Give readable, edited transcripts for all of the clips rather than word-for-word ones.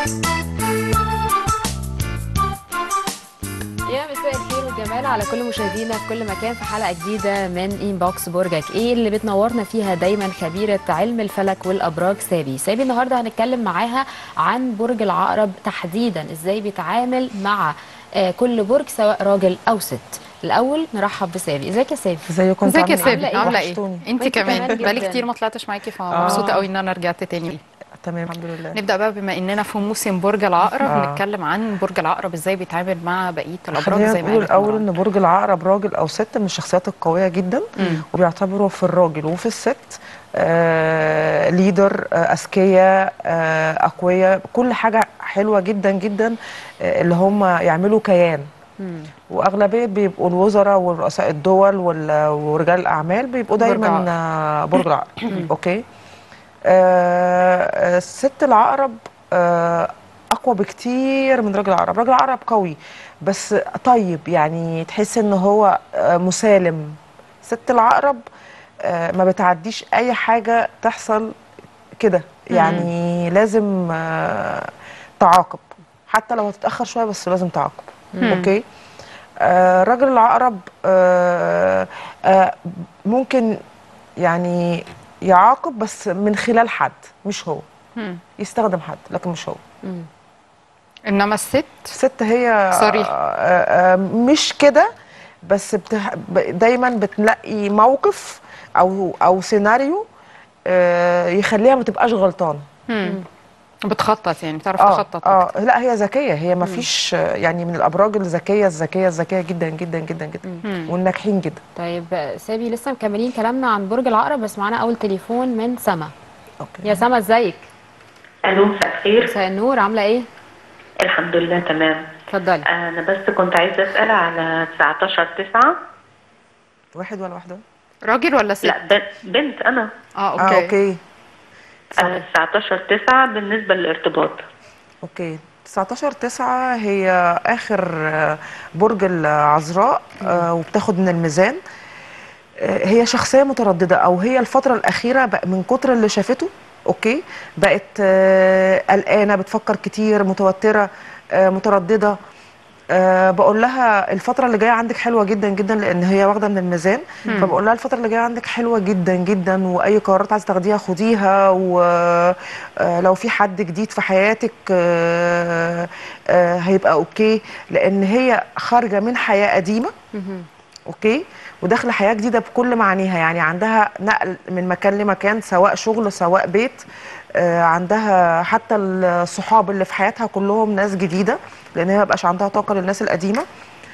يا مساء الخير والجمال على كل مشاهدينا في كل مكان في حلقة جديدة من انبوكس برجك ايه اللي بتنورنا فيها دايما خبيرة علم الفلك والابراج سابي النهارده هنتكلم معاها عن برج العقرب تحديدا ازاي بيتعامل مع كل برج سواء راجل او ست. الاول نرحب بسابي. ازيك يا سابي؟ ازيكم؟ ازيك يا سابي؟ عامله ايه؟ وحشتوني. انت كمان كمان بقالي جداً. كتير ما طلعتش معاكي فمبسوطه قوي ان انا رجعت تاني. تمام الحمد لله. نبدا بقى بما اننا في موسم برج العقرب آه. نتكلم عن برج العقرب ازاي بيتعامل مع بقيه الابراج خلينا زي ما نقول قالت الاول مرام. ان برج العقرب راجل او ست من الشخصيات القويه جدا، وبيعتبروا في الراجل وفي الست ليدر، اذكياء، اقوياء، كل حاجه حلوه جدا جدا، اللي هم يعملوا كيان. واغلبيه بيبقوا الوزراء ورؤساء الدول ورجال الاعمال بيبقوا برج دايما برج العقرب. اوكي. ست العقرب اقوى بكتير من راجل العقرب. راجل العقرب قوي بس طيب، يعني تحس ان هو مسالم. ست العقرب ما بتعديش اي حاجه تحصل كده، يعني لازم تعاقب، حتى لو هتتاخر شويه بس لازم تعاقب. اوكي. راجل العقرب ممكن يعني يعاقب بس من خلال حد، مش هو. يستخدم حد لكن مش هو. انما الست هي صريح. مش كده، بس دايما بتلاقي موقف او سيناريو يخليها ما تبقاش غلطانه. بتخطط، يعني بتعرف تخطط اكتر. لا هي ذكيه، هي ما فيش يعني من الابراج الذكيه جدا جدا جدا جدا، والناجحين جدا. طيب سابي لسه مكملين كلامنا عن برج العقرب بس معانا اول تليفون من سما. اوكي. يا سما ازيك؟ الو، مساء الخير. مساء النور، عامله ايه؟ الحمد لله تمام. اتفضلي. انا بس كنت عايزه اسال على 19/9. واحد ولا واحده؟ راجل ولا ست؟ لا بنت انا. اوكي. اوكي. 19/9 بالنسبه للارتباط. اوكي. 19/9 هي اخر برج العذراء، وبتاخد من الميزان. هي شخصيه متردده، او هي الفتره الاخيره من كتر اللي شافته اوكي بقت قلقانه، بتفكر كتير، متوتره، متردده. بقول لها الفترة اللي جاية عندك حلوة جدا جدا، لأن هي واخدة من الميزان. فبقول لها الفترة اللي جاية عندك حلوة جدا جدا، وأي قرارات عايزة تاخديها خديها، ولو في حد جديد في حياتك هيبقى أوكي، لأن هي خارجة من حياة قديمة. أوكي. وداخلة حياة جديدة بكل معانيها، يعني عندها نقل من مكان لمكان، سواء شغل سواء بيت. عندها حتى الصحاب اللي في حياتها كلهم ناس جديدة، لان هي مبقاش عندها طاقه للناس القديمه.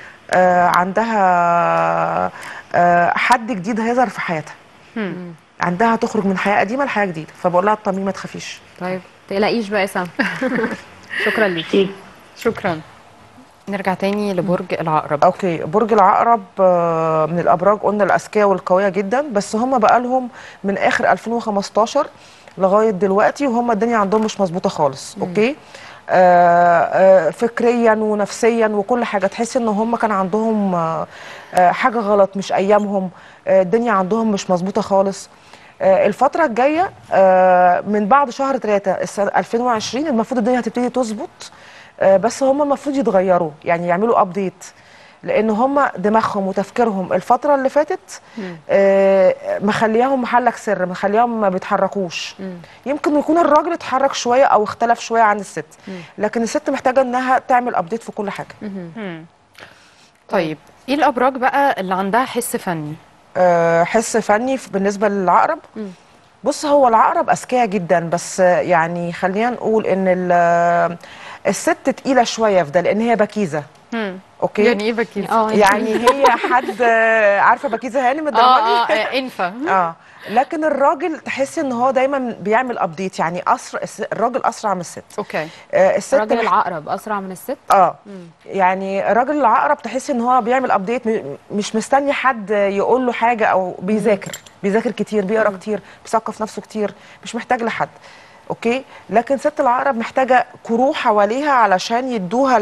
عندها حد جديد هيظهر في حياتها. عندها تخرج من حياه قديمه لحياه جديده، فبقول لها اطمني ما تخافيش. طيب تقلقيش بقى يا سما. شكرا ليكي. شكرا. نرجع تاني لبرج العقرب. اوكي. برج العقرب من الابراج قلنا الاذكياء والقويه جدا، بس هم بقى لهم من اخر 2015 لغايه دلوقتي وهم الدنيا عندهم مش مظبوطه خالص. اوكي. فكريا ونفسيا وكل حاجه، تحس ان هم كان عندهم حاجه غلط، مش ايامهم. الدنيا عندهم مش مظبوطه خالص. الفتره الجايه من بعد شهر 3 2020 المفروض الدنيا هتبتدي تظبط، بس هم المفروض يتغيروا، يعني يعملوا ابديت، لان هم دماغهم وتفكيرهم الفتره اللي فاتت مخلياهم محلك سر، مخلياهم ما بيتحركوش. يمكن يكون الراجل اتحرك شويه او اختلف شويه عن الست، لكن الست محتاجه انها تعمل ابديت في كل حاجه. طيب ايه الابراج بقى اللي عندها حس فني؟ حس فني بالنسبه للعقرب. بص، هو العقرب اذكياء جدا، بس يعني خلينا نقول ان الست تقيله شويه في ده، لان هي بكيزه. اوكي. يعني ايه بكيزه؟ يعني هي حد عارفه بكيزه هانم الدرجه دي. انفه. لكن الراجل تحس ان هو دايما بيعمل ابديت، يعني الراجل اسرع من الست. اوكي. الست راجل العقرب اسرع من الست. يعني راجل العقرب تحس ان هو بيعمل ابديت، مش مستني حد يقول له حاجه، او بيذاكر كتير، بيقرا كتير، بيثقف نفسه كتير، مش محتاج لحد. اوكي. لكن ست العقرب محتاجه كروح حواليها علشان يدوها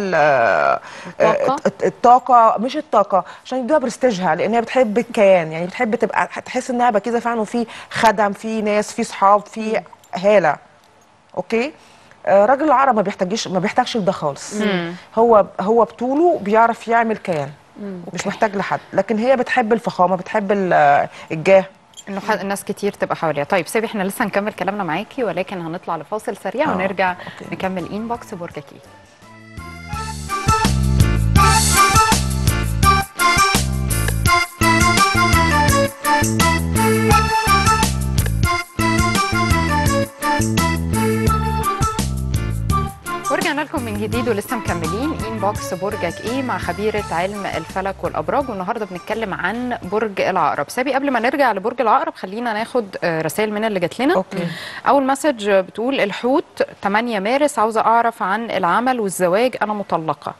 الطاقه، مش الطاقه، عشان يدوها برستيجها، لان هي بتحب الكيان، يعني بتحب تبقى تحس انها بكيزه فعلا، وفي خدم، في ناس، في صحاب، في هاله. اوكي. راجل العقرب ما بيحتاجش لده خالص. هو بطوله بيعرف يعمل كيان، مش محتاج لحد. لكن هي بتحب الفخامه، بتحب الجاه، انه الناس كتير تبقى حواليها. طيب سابي، احنا لسه هنكمل كلامنا معاكي، ولكن هنطلع لفاصل سريع ونرجع نكمل انبوكس برجك ايه. ورجعنا لكم من جديد ولسه مكملين انبوكس برجك ايه مع خبيره علم الفلك والابراج، والنهارده بنتكلم عن برج العقرب. سابي، قبل ما نرجع لبرج العقرب خلينا ناخد رسائل من اللي جات لنا. اول مسج بتقول: الحوت 8 مارس، عاوزه اعرف عن العمل والزواج، انا مطلقه.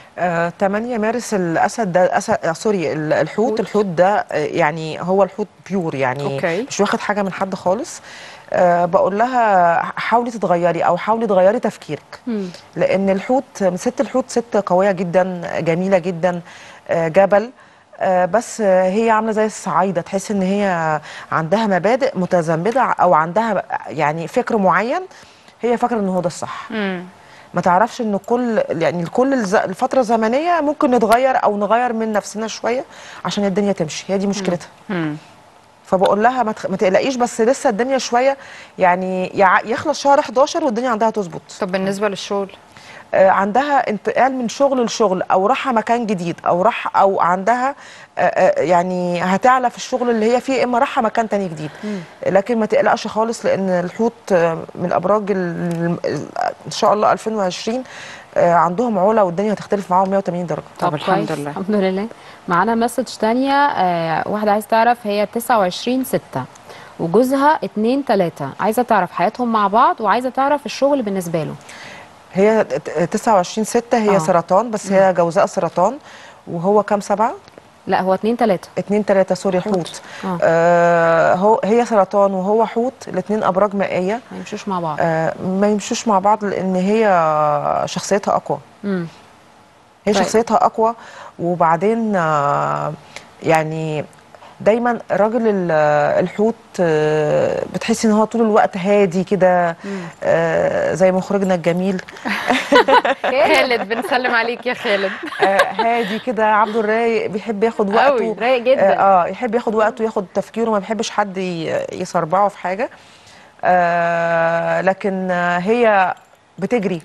8 مارس الاسد ده سوري الحوت ده يعني هو الحوت بيور يعني. مش واخد حاجه من حد خالص. بقول لها حاولي تتغيري او حاولي تغيري تفكيرك. لان ست الحوت ست قويه جدا، جميله جدا، جبل. بس هي عامله زي الصعايده، تحس ان هي عندها مبادئ متزمته او عندها يعني فكر معين، هي فاكره ان هو ده الصح. ما تعرفش ان كل الفتره الزمنيه ممكن نتغير او نغير من نفسنا شويه عشان الدنيا تمشي. هي دي مشكلتها. فبقول لها ما تقلقيش، بس لسه الدنيا شويه يعني يخلص شهر 11 والدنيا عندها تظبط. طب بالنسبه للشغل؟ عندها انتقال من شغل لشغل، او راحه مكان جديد، او عندها يعني هتعلى في الشغل اللي هي فيه، اما راحه مكان تاني جديد. لكن ما تقلقش خالص، لان الحوت من الابراج ان شاء الله 2020 عندهم علا والدنيا هتختلف معاهم 180 درجه. طب الحمد لله. الحمد لله. معانا مسج تانية، واحده عايزه تعرف، هي 29/6 وجوزها 2/3، عايزه تعرف حياتهم مع بعض وعايزه تعرف الشغل بالنسبه له. هي 29/6 هي سرطان، بس هي جوزاء سرطان. وهو كام 7؟ لا هو 2/3. 2/3 سوري حوت. هي سرطان وهو حوت، الاثنين ابراج مائيه. ما يمشوش مع بعض. ما يمشوش مع بعض لان هي شخصيتها اقوى. هي شخصيتها اقوى. وبعدين يعني دايما راجل الحوت بتحسي ان هو طول الوقت هادي كده، زي مخرجنا الجميل خالد، بنسلم عليك يا خالد. هادي كده، عبده الرايق، بيحب ياخد وقته، رايق جدا. يحب ياخد وقته، ياخد تفكيره، ما بيحبش حد يصربعه في حاجه. لكن هي بتجري،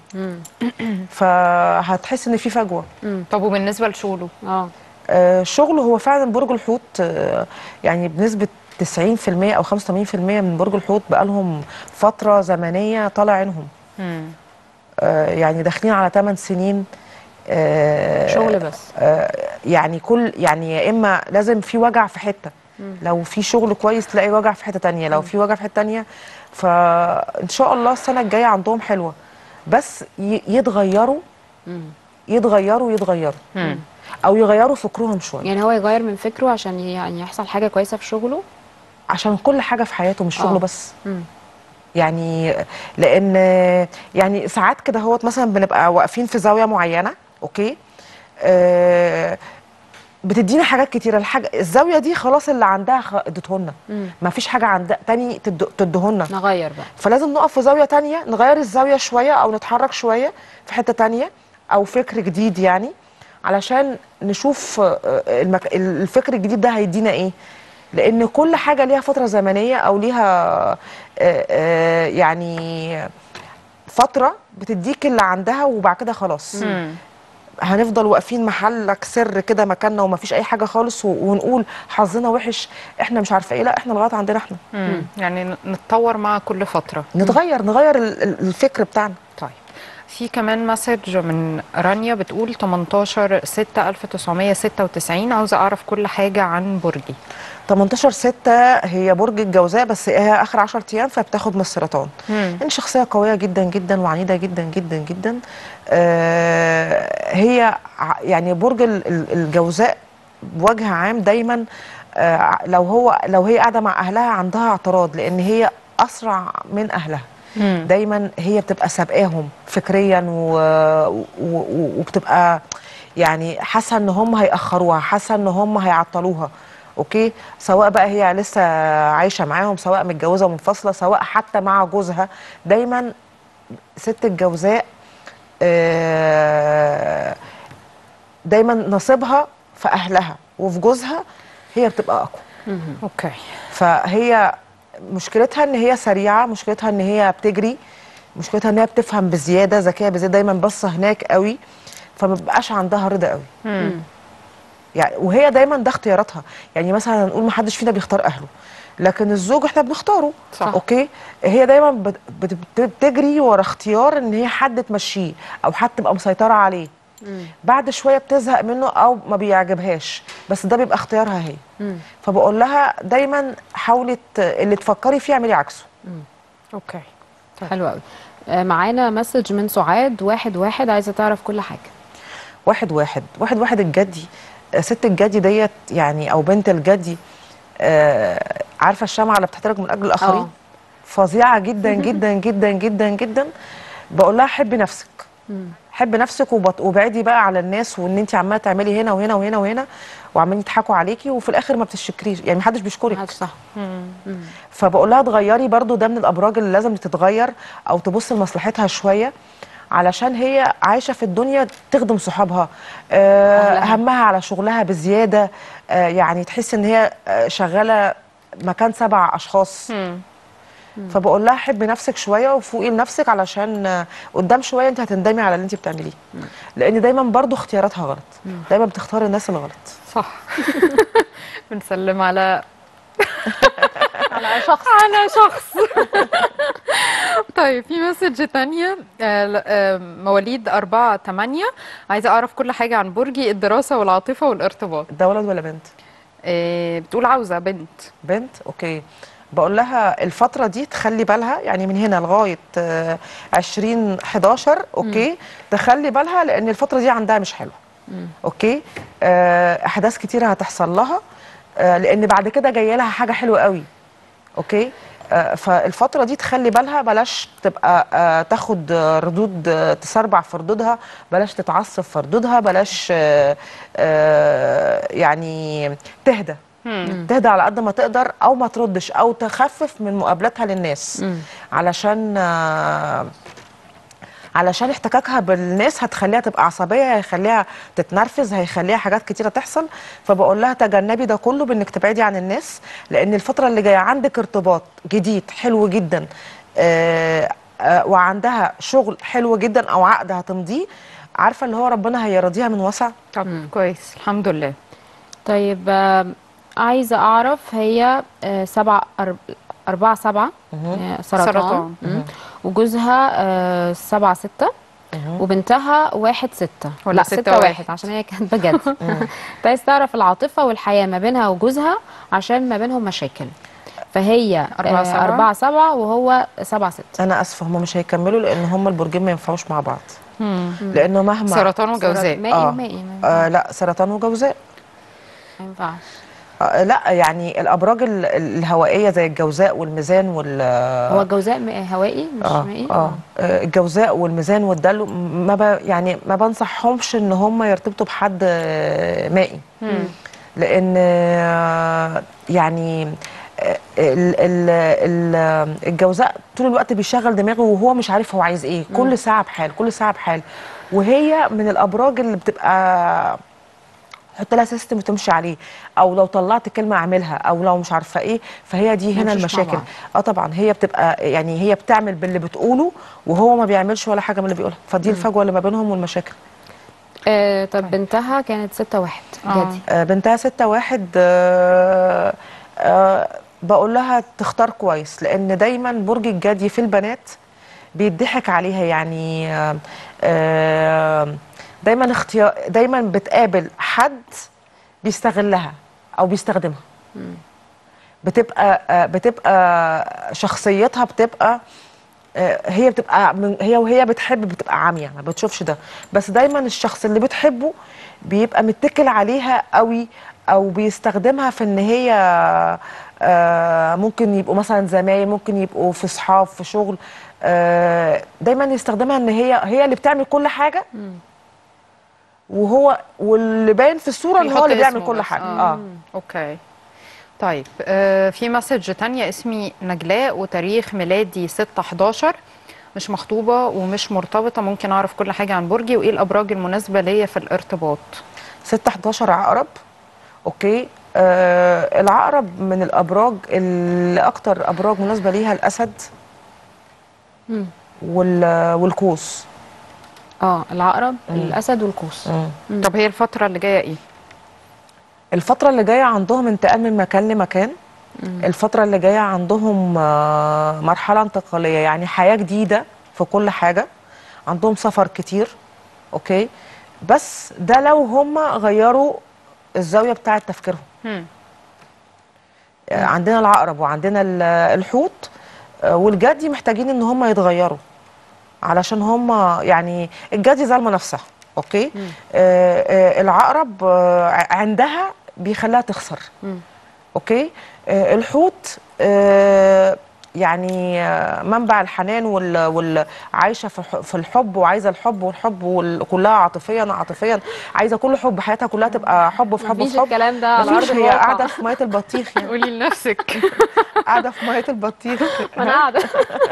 فهتحس ان في فجوه. طب وبالنسبه لشغله؟ شغله هو فعلا برج الحوت يعني بنسبه 90% او 85% من برج الحوت بقى لهم فتره زمنيه طالع عينهم. يعني داخلين على 8 سنين شغل بس. يعني يا اما لازم في وجع في حته، لو في شغل كويس تلاقي وجع في حته تانية، لو في وجع في حته تانية. فان شاء الله السنه الجايه عندهم حلوه، بس يتغيروا او يغيروا فكرهم شويه. يعني هو يغير من فكره عشان يعني يحصل حاجه كويسه في شغله، عشان كل حاجه في حياته مش شغله بس. يعني لان يعني ساعات كده هو مثلا بنبقى واقفين في زاويه معينه، اوكي، بتدينا حاجات كتيره. الزاويه دي خلاص اللي عندها اديتهولنا، ما فيش حاجه عندها تاني تديهولنا، نغير بقى. فلازم نقف في زاويه تانية، نغير الزاويه شويه او نتحرك شويه في حته تانية او فكر جديد، يعني علشان نشوف الفكر الجديد ده هيدينا ايه. لان كل حاجه ليها فتره زمنيه او ليها يعني فتره بتديك اللي عندها، وبعد كده خلاص هنفضل واقفين محلك سر كده مكاننا ومفيش اي حاجه خالص، ونقول حظنا وحش، احنا مش عارفه ايه. لا، احنا لغايه عندنا احنا. يعني نتطور مع كل فتره، نغير الفكر بتاعنا. طيب في كمان مسج من رانيا بتقول 18/6/1996، عاوزه اعرف كل حاجه عن برجي. 18/6 هي برج الجوزاء، بس هي اخر 10 ايام فبتاخد من السرطان. ان شخصيه قويه جدا جدا وعنيده جدا جدا جدا. هي يعني برج الجوزاء بوجه عام دايما لو هي قاعده مع اهلها عندها اعتراض، لان هي اسرع من اهلها. دايما هي بتبقى سابقاهم فكريا وبتبقى يعني حاسه ان هم هيأخروها، حاسه ان هم هيعطلوها. اوكي، سواء بقى هي لسه عايشه معاهم، سواء متجوزه ومنفصله، سواء حتى مع جوزها، دايما ست الجوزاء دايما نصيبها في اهلها وفي جوزها هي بتبقى اقوى. اوكي. فهي مشكلتها ان هي سريعه، مشكلتها ان هي بتجري، مشكلتها ان هي بتفهم بزياده، ذكيه بزياده، دايما باصه هناك قوي، فما بيبقاش عندها رضا قوي. يعني وهي دايما ده اختياراتها. يعني مثلا نقول ما حدش فينا بيختار اهله، لكن الزوج احنا بنختاره. صح. اوكي. هي دايما بتجري ورا اختيار ان هي حد تمشيه او حد تبقى مسيطره عليه. بعد شويه بتزهق منه او ما بيعجبهاش، بس ده بيبقى اختيارها هي. فبقول لها دايما حاولي اللي تفكري فيه اعملي عكسه. اوكي. حلو قوي. معانا مسج من سعاد 11 عايزه تعرف كل حاجه. 11 الجدي، ست الجدي ديت يعني او بنت الجدي، عارفه الشمعه اللي بتحترق من اجل الاخرين؟ فظيعه جدا جدا جدا جدا جدا. بقول لها حبي نفسك، حبي نفسك وابعدي بقى على الناس، وان انت عماله تعملي هنا وهنا وهنا وهنا وعمالين يضحكوا عليكي وفي الاخر ما بتشكريش، يعني محدش بيشكرك. صح. فبقول لها تغيري برضو، ده من الابراج اللي لازم تتغير او تبص لمصلحتها شويه، علشان هي عايشه في الدنيا تخدم صحابها، همها على شغلها بزياده، يعني تحس ان هي شغاله مكان 7 اشخاص. فبقول لها حبي نفسك شويه وفوقي لنفسك، علشان قدام شويه انت هتندمي على اللي انت بتعمليه، لان دايما برضو اختياراتها غلط، دايما بتختار الناس الغلط. صح. بنسلم على على شخص طيب في مسج تانية، مواليد 4/8، عايزة أعرف كل حاجة عن برجي، الدراسة والعاطفة والارتباط. ده ولد ولا بنت؟ بتقول عاوزة بنت. بنت. اوكي. بقول لها الفترة دي تخلي بالها، يعني من هنا لغاية 2011 اوكي، تخلي بالها لأن الفترة دي عندها مش حلوة. اوكي. أحداث كتيرة هتحصل لها، لأن بعد كده جاية لها حاجة حلوة قوي. اوكي. فالفترة دي تخلي بالها، بلاش تبقى تاخد ردود، تسربع في ردودها، بلاش تتعصب في ردودها، بلاش يعني تهدى. تهدى على قد ما تقدر، او ما تردش، او تخفف من مقابلاتها للناس، علشان احتكاكها بالناس هتخليها تبقى عصبيه، هيخليها تتنرفز، هيخليها حاجات كتيره تحصل. فبقول لها تجنبي ده كله بانك تبعدي عن الناس، لان الفتره اللي جايه عندك ارتباط جديد حلو جدا، وعندها شغل حلو جدا او عقد هتمضيه، عارفه اللي هو ربنا هيرضيها من وسع. طب كويس الحمد لله. طيب عايزه اعرف هي 4/7 سرطان. وجوزها 7/6 وبنتها 1/6 ولا 6/1 عشان هي كانت بجد. عايز تعرف العاطفه والحياه ما بينها وجوزها عشان ما بينهم مشاكل، فهي 4/7 وهو 7/6. انا اسفه هم مش هيكملوا، لان هم البرجين ما ينفعوش مع بعض. لانه مهما سرطان وجوزاء. مائي ومائي لا سرطان وجوزاء ما ينفعش. لا يعني الابراج الهوائيه زي الجوزاء والميزان هو الجوزاء هوائي مش مائي. الجوزاء والميزان والدلو يعني ما بنصحهمش ان هم يرتبطوا بحد مائي. لان يعني الجوزاء طول الوقت بيشغل دماغه وهو مش عارف هو عايز ايه، كل ساعه بحال كل ساعه بحال. وهي من الابراج اللي بتبقى حط لها سيستم وتمشي عليه، او لو طلعت كلمه اعملها، او لو مش عارفه ايه، فهي دي هنا المشاكل. طبعا هي بتبقى يعني هي بتعمل باللي بتقوله وهو ما بيعملش ولا حاجه من اللي بيقولها، فدي الفجوه اللي ما بينهم والمشاكل. طب بنتها كانت 6/1 جدي. بنتها 6/1. بقول لها تختار كويس، لان دايما برج الجدي في البنات بيضحك عليها، يعني دايما بتقابل حد بيستغلها او بيستخدمها. بتبقى شخصيتها بتبقى هي وهي بتحب بتبقى عاميه، ما بتشوفش ده، بس دايما الشخص اللي بتحبه بيبقى متكل عليها قوي، او بيستخدمها في ان هي ممكن يبقوا مثلا زمايل، ممكن يبقوا في صحاب في شغل، دايما يستخدمها ان هي اللي بتعمل كل حاجه، واللي باين في الصوره ان هو اللي بيعمل كل حاجه. اوكي. طيب في مسج تانية، اسمي نجلاء وتاريخ ميلادي 6/11، مش مخطوبه ومش مرتبطه، ممكن اعرف كل حاجه عن برجي وايه الابراج المناسبه ليا في الارتباط؟ 6 11 عقرب. اوكي. العقرب من الابراج اللي اكتر ابراج مناسبه ليها الاسد والقوس. العقرب، الاسد والقوس. طب هي الفتره اللي جايه ايه؟ الفتره اللي جايه عندهم انتقال من مكان لمكان. الفتره اللي جايه عندهم مرحله انتقاليه، يعني حياه جديده في كل حاجه. عندهم سفر كتير. اوكي. بس ده لو هم غيروا الزاويه بتاعه تفكيرهم. عندنا العقرب وعندنا الحوت والجدي محتاجين ان هم يتغيروا، علشان هم يعني الجدي ظالمه نفسها. اوكي. العقرب عندها بيخليها تخسر. اوكي. الحوت يعني منبع الحنان عايشه في الحب، وعايزه الحب والحب كلها عاطفيا عايزه كل حب، حياتها كلها تبقى حب في حب في مفيش حب. الكلام ده على ارض هي الواقع. قاعده في ميه البطيخ يعني. قولي لنفسك. قاعده في ميه البطيخ. انا قاعده.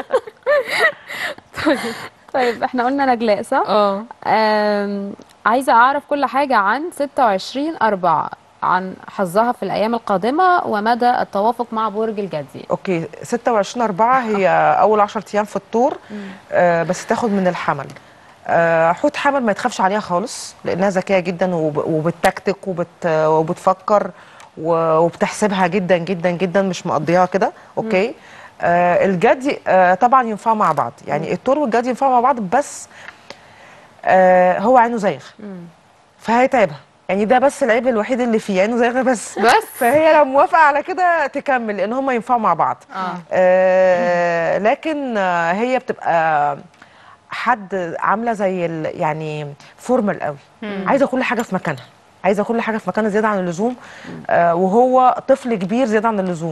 طيب احنا قلنا نجلاء صح؟ عايزه اعرف كل حاجه عن 26/4، عن حظها في الايام القادمه ومدى التوافق مع برج الجدي. اوكي. 26/4 هي اول 10 ايام في الطور. بس تاخد من الحمل. حوت حمل ما يتخافش عليها خالص، لانها ذكيه جدا وبتكتك وبتفكر وبتحسبها جدا جدا جدا، مش مقضيها كده. اوكي. الجدي طبعا ينفعوا مع بعض، يعني الطور والجدي ينفعوا مع بعض، بس هو عينه زايغ فهيتعبها، يعني ده بس العيب الوحيد اللي فيه، عينه زايغه بس. فهي لو موافقه على كده تكمل، لان هم ينفعوا مع بعض. لكن هي بتبقى حد عامله زي يعني فورمال قوي، عايزه كل حاجه في مكانها، عايزه كل حاجه في مكانها زياده عن اللزوم. وهو طفل كبير زياده عن اللزوم.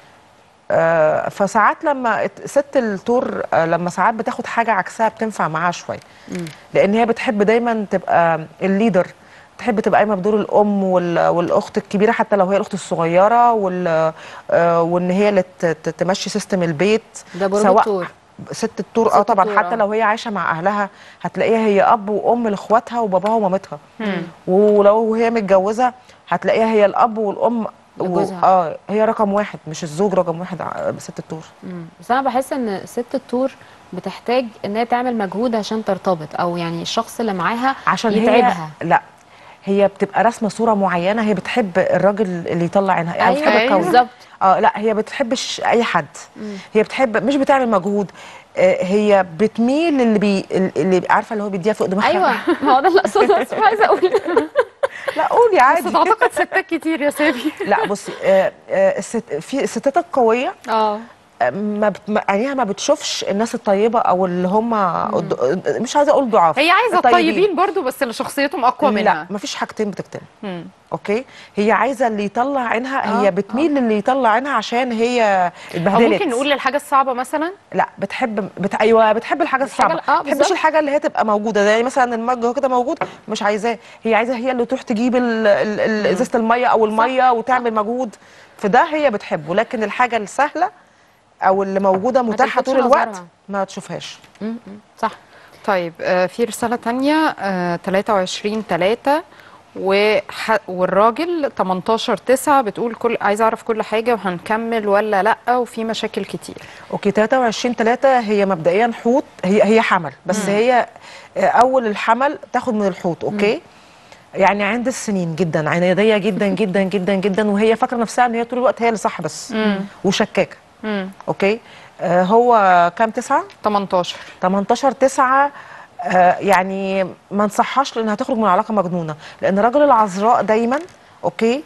فساعات لما ست الطور لما ساعات بتاخد حاجه عكسها بتنفع معاها شويه، لان هي بتحب دايما تبقى الليدر، تحب تبقى قايمه بدور الام والاخت الكبيره، حتى لو هي الاخت الصغيره، وان هي اللي تمشي سيستم البيت. ده برج الطور. ست الطور طبعا، حتى لو هي عايشه مع اهلها هتلاقيها هي اب وام لاخواتها وباباها ومامتها. ولو هي متجوزه هتلاقيها هي الاب والام هي رقم واحد، مش الزوج رقم واحد. ست الطور. بس انا بحس ان ست الطور بتحتاج ان هي تعمل مجهود عشان ترتبط، او يعني الشخص اللي معاها عشان يتعبها. لا، هي بتبقى راسمه صوره معينه، هي بتحب الراجل اللي يطلع عينها. يعني بتحب الكون بالظبط. لا، هي بتحبش اي حد. هي بتحب، مش بتعمل مجهود. هي بتميل اللي عارفه اللي هو بيديها فوق دماغها. ايوه، ما هو ده اللي اقصده، مش عايزه اقول. لا قولي عادي. بس اعتقد ستات كتير يا سابي. لا بصي، في الستات القويه عينيها ما بتشوفش الناس الطيبه او اللي هم مش عايزه اقول ضعاف، هي عايزه الطيبين برضو، بس اللي شخصيتهم اقوى منها. لا، ما فيش حاجتين بتكتمل. اوكي. هي عايزه اللي يطلع عينها. هي بتميل للي يطلع عينها عشان هي اتبهدلت. ممكن نقول للحاجه الصعبه مثلا. لا، ايوه، بتحب الحاجه الصعبه. ما بتحبش الحاجه اللي هي تبقى موجوده، زي مثلا المج هو كده موجود مش عايزاه. هي عايزه هي اللي تروح تجيب ازازه الميه او الميه وتعمل مجهود، فده هي بتحبه. لكن الحاجه السهله او اللي موجوده متاحه طول الوقت ما تشوفهاش. صح. طيب في رساله ثانيه 23/3 والراجل 18/9 بتقول عايزه اعرف كل حاجه وهنكمل ولا لا، وفي مشاكل كتير. اوكي. 23/3 هي مبدئيا حوت، هي حمل، بس هي اول الحمل تاخد من الحوت. اوكي. يعني عند السنين جدا، عناديه جدا جدا جدا جدا، وهي فاكره نفسها ان هي طول الوقت هي اللي صح بس. وشكاكه. اوكي. هو كام 9؟ 18/9. يعني ما نصحهاش لانها تخرج من علاقه مجنونه، لان رجل العذراء دايما اوكي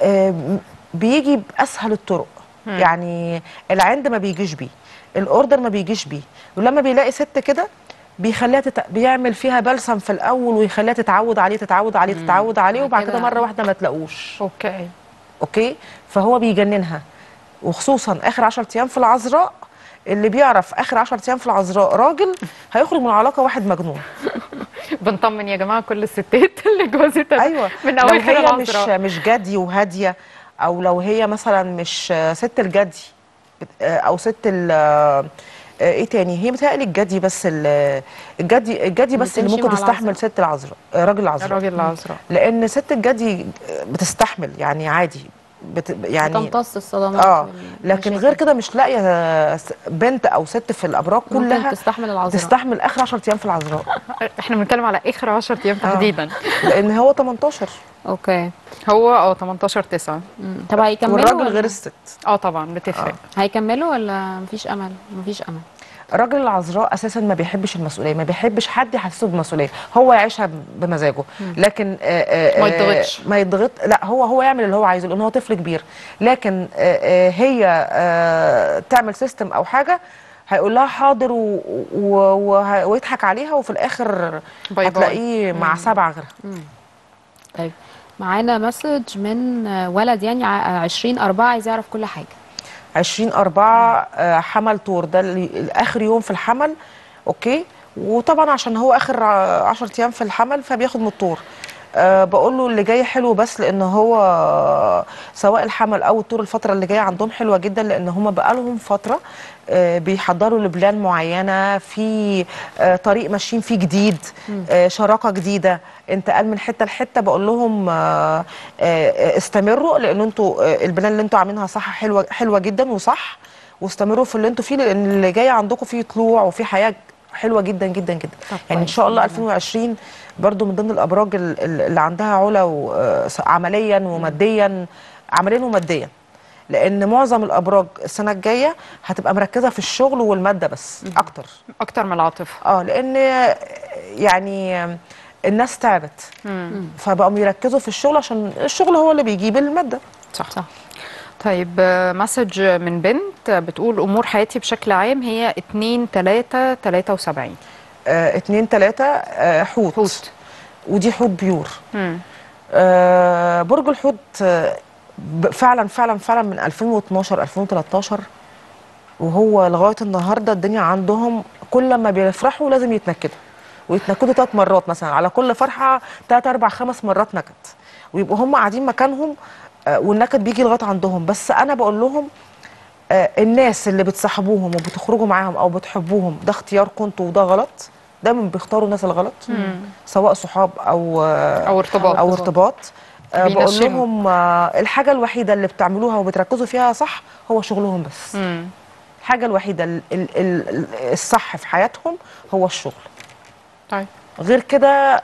بيجي باسهل الطرق. يعني العند ما بيجيش بيه، الاوردر ما بيجيش بيه، ولما بيلاقي ست كده بيخليها بيعمل فيها بلسم في الاول، ويخليها تتعود عليه تتعود عليه تتعود عليه، وبعد كده مره واحده ما تلاقوش. اوكي. فهو بيجننها، وخصوصا اخر 10 ايام في العذراء. اللي بيعرف اخر 10 ايام في العذراء راجل هيخرج من علاقه واحد مجنون. بنطمن يا جماعه كل الستات اللي جوازتها. ايوه، من اول لو هي مش جدي وهاديه، او لو هي مثلا مش ست الجدي او ست ايه تاني؟ هي متهيألي الجدي بس الجدي بس اللي بتمشي ممكن مع تستحمل ست العذراء، راجل العذراء. الراجل العذراء. لان ست الجدي بتستحمل يعني عادي، يعني بتمتص الصدمات لكن والمشاكل. غير كده مش لاقيه بنت او ست في الابراج ممكن كلها تستحمل العذراء. تستحمل اخر 10 ايام في العذراء. احنا بنتكلم على اخر 10 ايام تحديدا. لان هو 18 اوكي. هو 18/9. طب هيكملوا والراجل ولا؟ غير الست. طبعا بتفرق. هيكملوا ولا مفيش امل؟ مفيش امل. الراجل العذراء اساسا ما بيحبش المسؤوليه، ما بيحبش حد يحسسه بمسؤوليه، هو يعيشها بمزاجه. لكن ما يضغطش. ما يضغط، لا هو يعمل اللي هو عايزه لان هو طفل كبير. لكن هي تعمل سيستم او حاجه هيقول لها حاضر ويضحك عليها، وفي الاخر باي باي. هتلاقيه مع 7 غيرها. طيب معانا مسج من ولد يعني 20/4 عايز يعرف كل حاجه. 20/4 حمل طور، ده اخر يوم في الحمل. اوكي. وطبعا عشان هو اخر 10 ايام في الحمل فبياخد من الطور. بقول له اللي جاي حلو، بس لان هو سواء الحمل او الطور الفتره اللي جايه عندهم حلوه جدا، لان هم بقالهم فتره بيحضروا لبلان معينه، في طريق ماشيين فيه جديد، شراكه جديده، انتقال من حته لحته. بقول لهم استمروا، لان انتوا البلان اللي انتوا عاملينها صح، حلوه جدا وصح، واستمروا في اللي انتوا فيه، لان اللي جاي عندكم فيه طلوع وفيه حياه حلوه جدا جدا جدا. يعني ان شاء الله 2020 برضو من ضمن الابراج اللي عندها علا عمليا وماديا، عمليا وماديا، لان معظم الابراج السنه الجايه هتبقى مركزه في الشغل والماده بس اكتر من العاطفه. لان يعني الناس تعبت، فبقوا يركزوا في الشغل عشان الشغل هو اللي بيجيب الماده. صح. طيب مسج من بنت بتقول امور حياتي بشكل عام هي 2/3/73. 2/3 حوت. ودي حوت بيور. برج الحوت فعلا فعلا فعلا من 2012 2013 وهو لغايه النهارده الدنيا عندهم كل ما بيفرحوا لازم يتنكدوا، ويتنكدوا 3 مرات مثلا، على كل فرحه 3 4 5 مرات نكد، ويبقوا هم قاعدين مكانهم والنكد بيجي لغايه عندهم. بس انا بقول لهم الناس اللي بتصاحبوهم وبتخرجوا معاهم او بتحبوهم ده اختياركم انتوا، وده غلط. دايما بيختاروا الناس الغلط، سواء صحاب او ارتباط. بقول لهم الحاجه الوحيده اللي بتعملوها وبتركزوا فيها صح هو شغلهم بس. الحاجه الوحيده الصح في حياتهم هو الشغل. طيب غير كده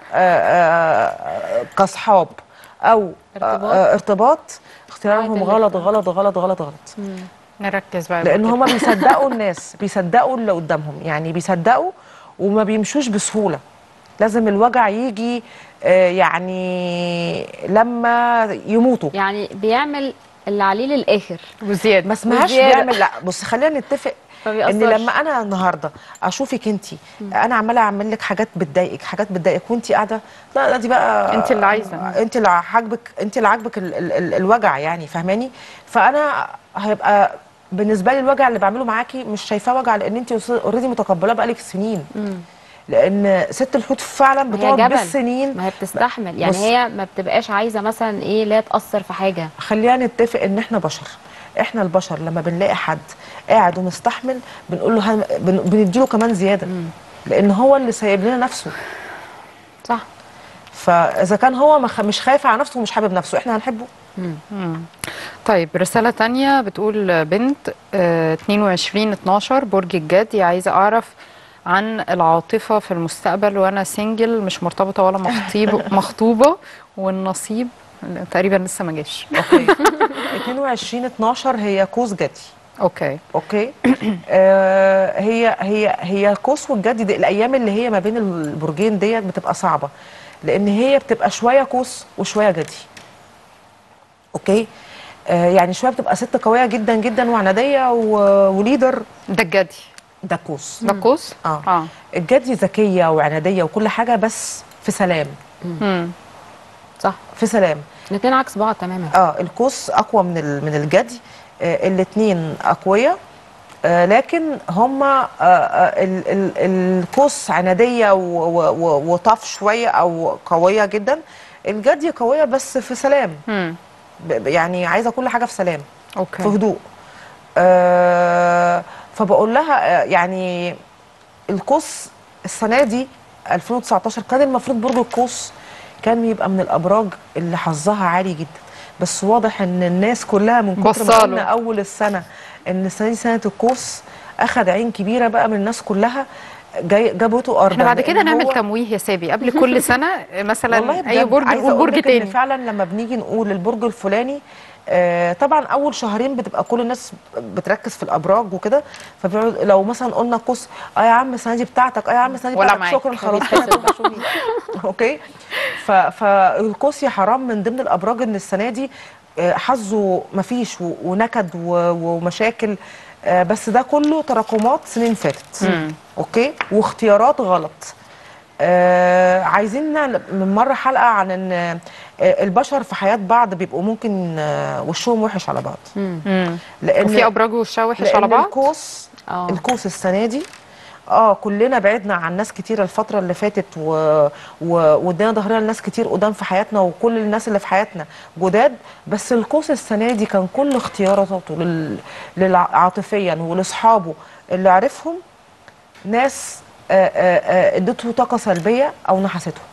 كاصحاب او ارتباط اختيارهم غلط غلط غلط غلط غلط. نركز بقى، لان هم بيصدقوا الناس، بيصدقوا اللي قدامهم، يعني بيصدقوا وما بيمشوش بسهوله. لازم الوجع يجي يعني لما يموتوا. يعني بيعمل اللي عليه للاخر وزياده. ما اسمهاش بيعمل، لا بص خلينا نتفق ان لما انا النهارده اشوفك انت انا عماله اعمل لك حاجات بتضايقك وانت قاعده، لا دي بقى انت اللي عايزه، انت اللي عاجبك الوجع، يعني فاهماني؟ فانا هيبقى بالنسبه لي الوجع اللي بعمله معاكي مش شايفاه وجع، لان انت اوريدي متقبلاه بقالك سنين. لان ست الحوت فعلا بتقعد بالسنين، ما هي بتستحمل، يعني هي ما بتبقاش عايزه مثلا ايه لا تاثر في حاجه. خلينا نتفق ان احنا بشر، احنا البشر لما بنلاقي حد قاعد ومستحمل بنقول له بنديله كمان زياده، لان هو اللي سايب لنا نفسه. صح. فاذا كان هو مش خايف على نفسه ومش حابب نفسه احنا هنحبه. طيب رساله تانية بتقول بنت 22/12 برج الجدي، عايزه اعرف عن العاطفه في المستقبل وانا سنجل، مش مرتبطه ولا مخطوبه، والنصيب تقريبا لسه ما جاش. اوكي. 22/12 هي قوس جدي. اوكي. هي قوس والجدي دي الايام اللي هي ما بين البرجين ديت بتبقى صعبه، لان هي بتبقى شويه قوس وشويه جدي. اوكي. يعني شويه بتبقى ست قويه جدا جدا وعناديه وليدر. ده الجدي. ده قوس. ده قوس. الجدي ذكيه وعناديه وكل حاجه بس في سلام. صح. في سلام. الاثنين عكس بعض تماما. القوس اقوى من الجدي، الاثنين اقوياء، لكن هما القوس عناديه وطف شويه او قويه جدا، الجدي قويه بس في سلام. يعني عايزه كل حاجه في سلام. اوكي. في هدوء. فبقول لها يعني القوس السنه دي 2019 كان المفروض برج القوس كان يبقى من الابراج اللي حظها عالي جدا، بس واضح ان الناس كلها من كتر ما قلنا اول السنه ان السنه دي سنه القوس اخذ عين كبيره بقى من الناس كلها، جابته ارض. احنا بعد كده نعمل تمويه يا سابي قبل كل سنه مثلا اي برج نقول برج تاني. فعلا لما بنيجي نقول البرج الفلاني طبعا اول شهرين بتبقى كل الناس بتركز في الابراج وكده، فلو مثلا قلنا قوس يا عم السنه دي بتاعتك، يا عم السنه دي بتاعتك، شكرا خلاص اوكي. فالقوس يا حرام من ضمن الابراج ان السنه دي حظه مفيش ونكد ومشاكل، بس ده كله تراكمات سنين فاتت. اوكي، واختيارات غلط. عايزين نعمل من مره حلقه عن ان البشر في حياه بعض بيبقوا ممكن وشهم وحش على بعض. لان وفي ابراج وشها وحش على بعض. القوس السنه دي كلنا بعدنا عن ناس كتير الفترة اللي فاتت وادينا ظهرنا لناس كتير قدام في حياتنا، وكل الناس اللي في حياتنا جداد، بس القوس السنة دي كان كل اختياراته عاطفيا ولاصحابه اللي عرفهم ناس ادته طاقة سلبية او نحسته.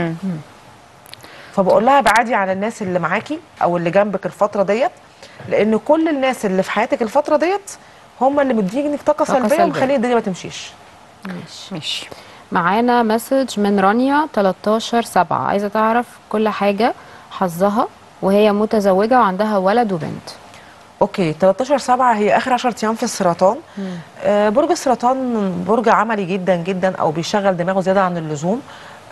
فبقول لها بعدي عن الناس اللي معاكي او اللي جنبك الفترة ديت، لان كل الناس اللي في حياتك الفترة ديت هم اللي مدينك طاقة سلبية ومخلين الدنيا ما تمشيش. ماشي. معانا مسج من رانيا 13/7 عايزه تعرف كل حاجه حظها وهي متزوجه وعندها ولد وبنت. اوكي، 13/7 هي اخر 10 ايام في السرطان. برج السرطان برج عملي جدا جدا او بيشغل دماغه زياده عن اللزوم.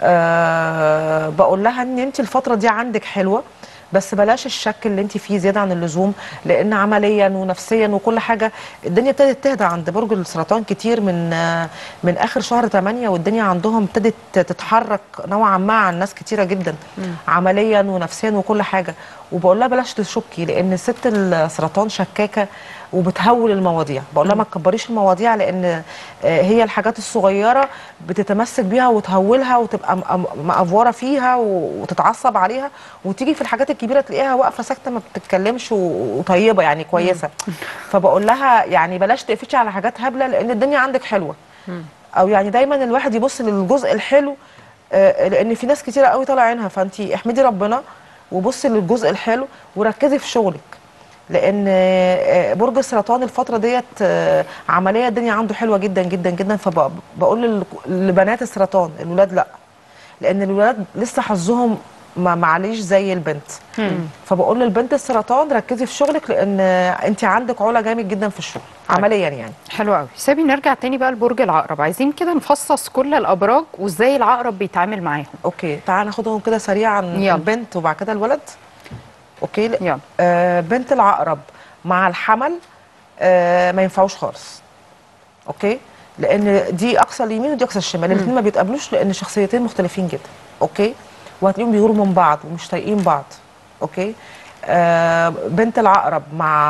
بقول لها ان انت الفتره دي عندك حلوه، بس بلاش الشك اللي انت فيه زياده عن اللزوم، لان عمليا ونفسيا وكل حاجه الدنيا ابتدت تهدى عند برج السرطان كتير من اخر شهر 8، والدنيا عندهم ابتدت تتحرك نوعا ما عن ناس كتيره جدا عمليا ونفسيا وكل حاجه. وبقول لها بلاش تشكي، لان ست السرطان شكاكه وبتهول المواضيع. بقول لها ما تكبريش المواضيع، لان هي الحاجات الصغيره بتتمسك بيها وتهولها وتبقى مأفوره فيها وتتعصب عليها، وتيجي في الحاجات الكبيره تلاقيها واقفه ساكته ما بتتكلمش وطيبه يعني كويسه. فبقول لها يعني بلاش تقفشي على حاجات هبله، لان الدنيا عندك حلوه. او يعني دايما الواحد يبص للجزء الحلو، لان في ناس كتيره قوي طالع عينها، فانت احمدي ربنا وبصي للجزء الحلو وركزي في شغلك، لان برج السرطان الفتره ديت عمليه الدنيا عنده حلوه جدا جدا جدا. فبقول لبنات السرطان الولاد لا، لان الولاد لسه حظهم معليش زي البنت. فبقول للبنت السرطان ركزي في شغلك، لان انت عندك علا جامد جدا في الشغل عمليا يعني. حلو قوي. سابي نرجع تاني بقى لبرج العقرب، عايزين كده نفصص كل الابراج وازاي العقرب بيتعامل معاهم. اوكي، تعال ناخدهم كده سريعا. البنت وبعد كده الولد. اوكي. يلا. بنت العقرب مع الحمل ما ينفعوش خالص. اوكي، لان دي اقصى اليمين ودي اقصى الشمال، الاثنين ما بيتقابلوش لان شخصيتين مختلفين جدا. اوكي، وهتلاقيهم بيغيروا من بعض ومش طايقين بعض. اوكي. بنت العقرب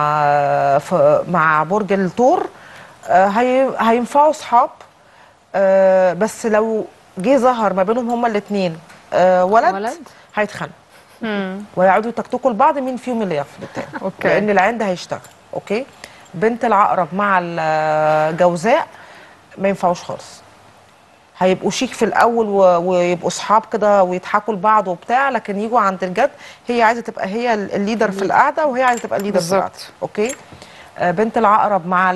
مع برج الثور هينفعوا صحاب، بس لو جه ظهر ما بينهم هما الاثنين ولد هيتخانقوا ويقعدوا يتكتكوا لبعض مين فيهم اللي ياخد التاني. اوكي، لان العند هيشتغل. اوكي. بنت العقرب مع الجوزاء ما ينفعوش خالص، هيبقوا شيك في الاول ويبقوا صحاب كده ويضحكوا لبعض وبتاع، لكن يجوا عند الجد هي عايزه تبقى هي الليدر في القعده وهي عايزه تبقى الليدر في القعده. اوكي. بنت العقرب مع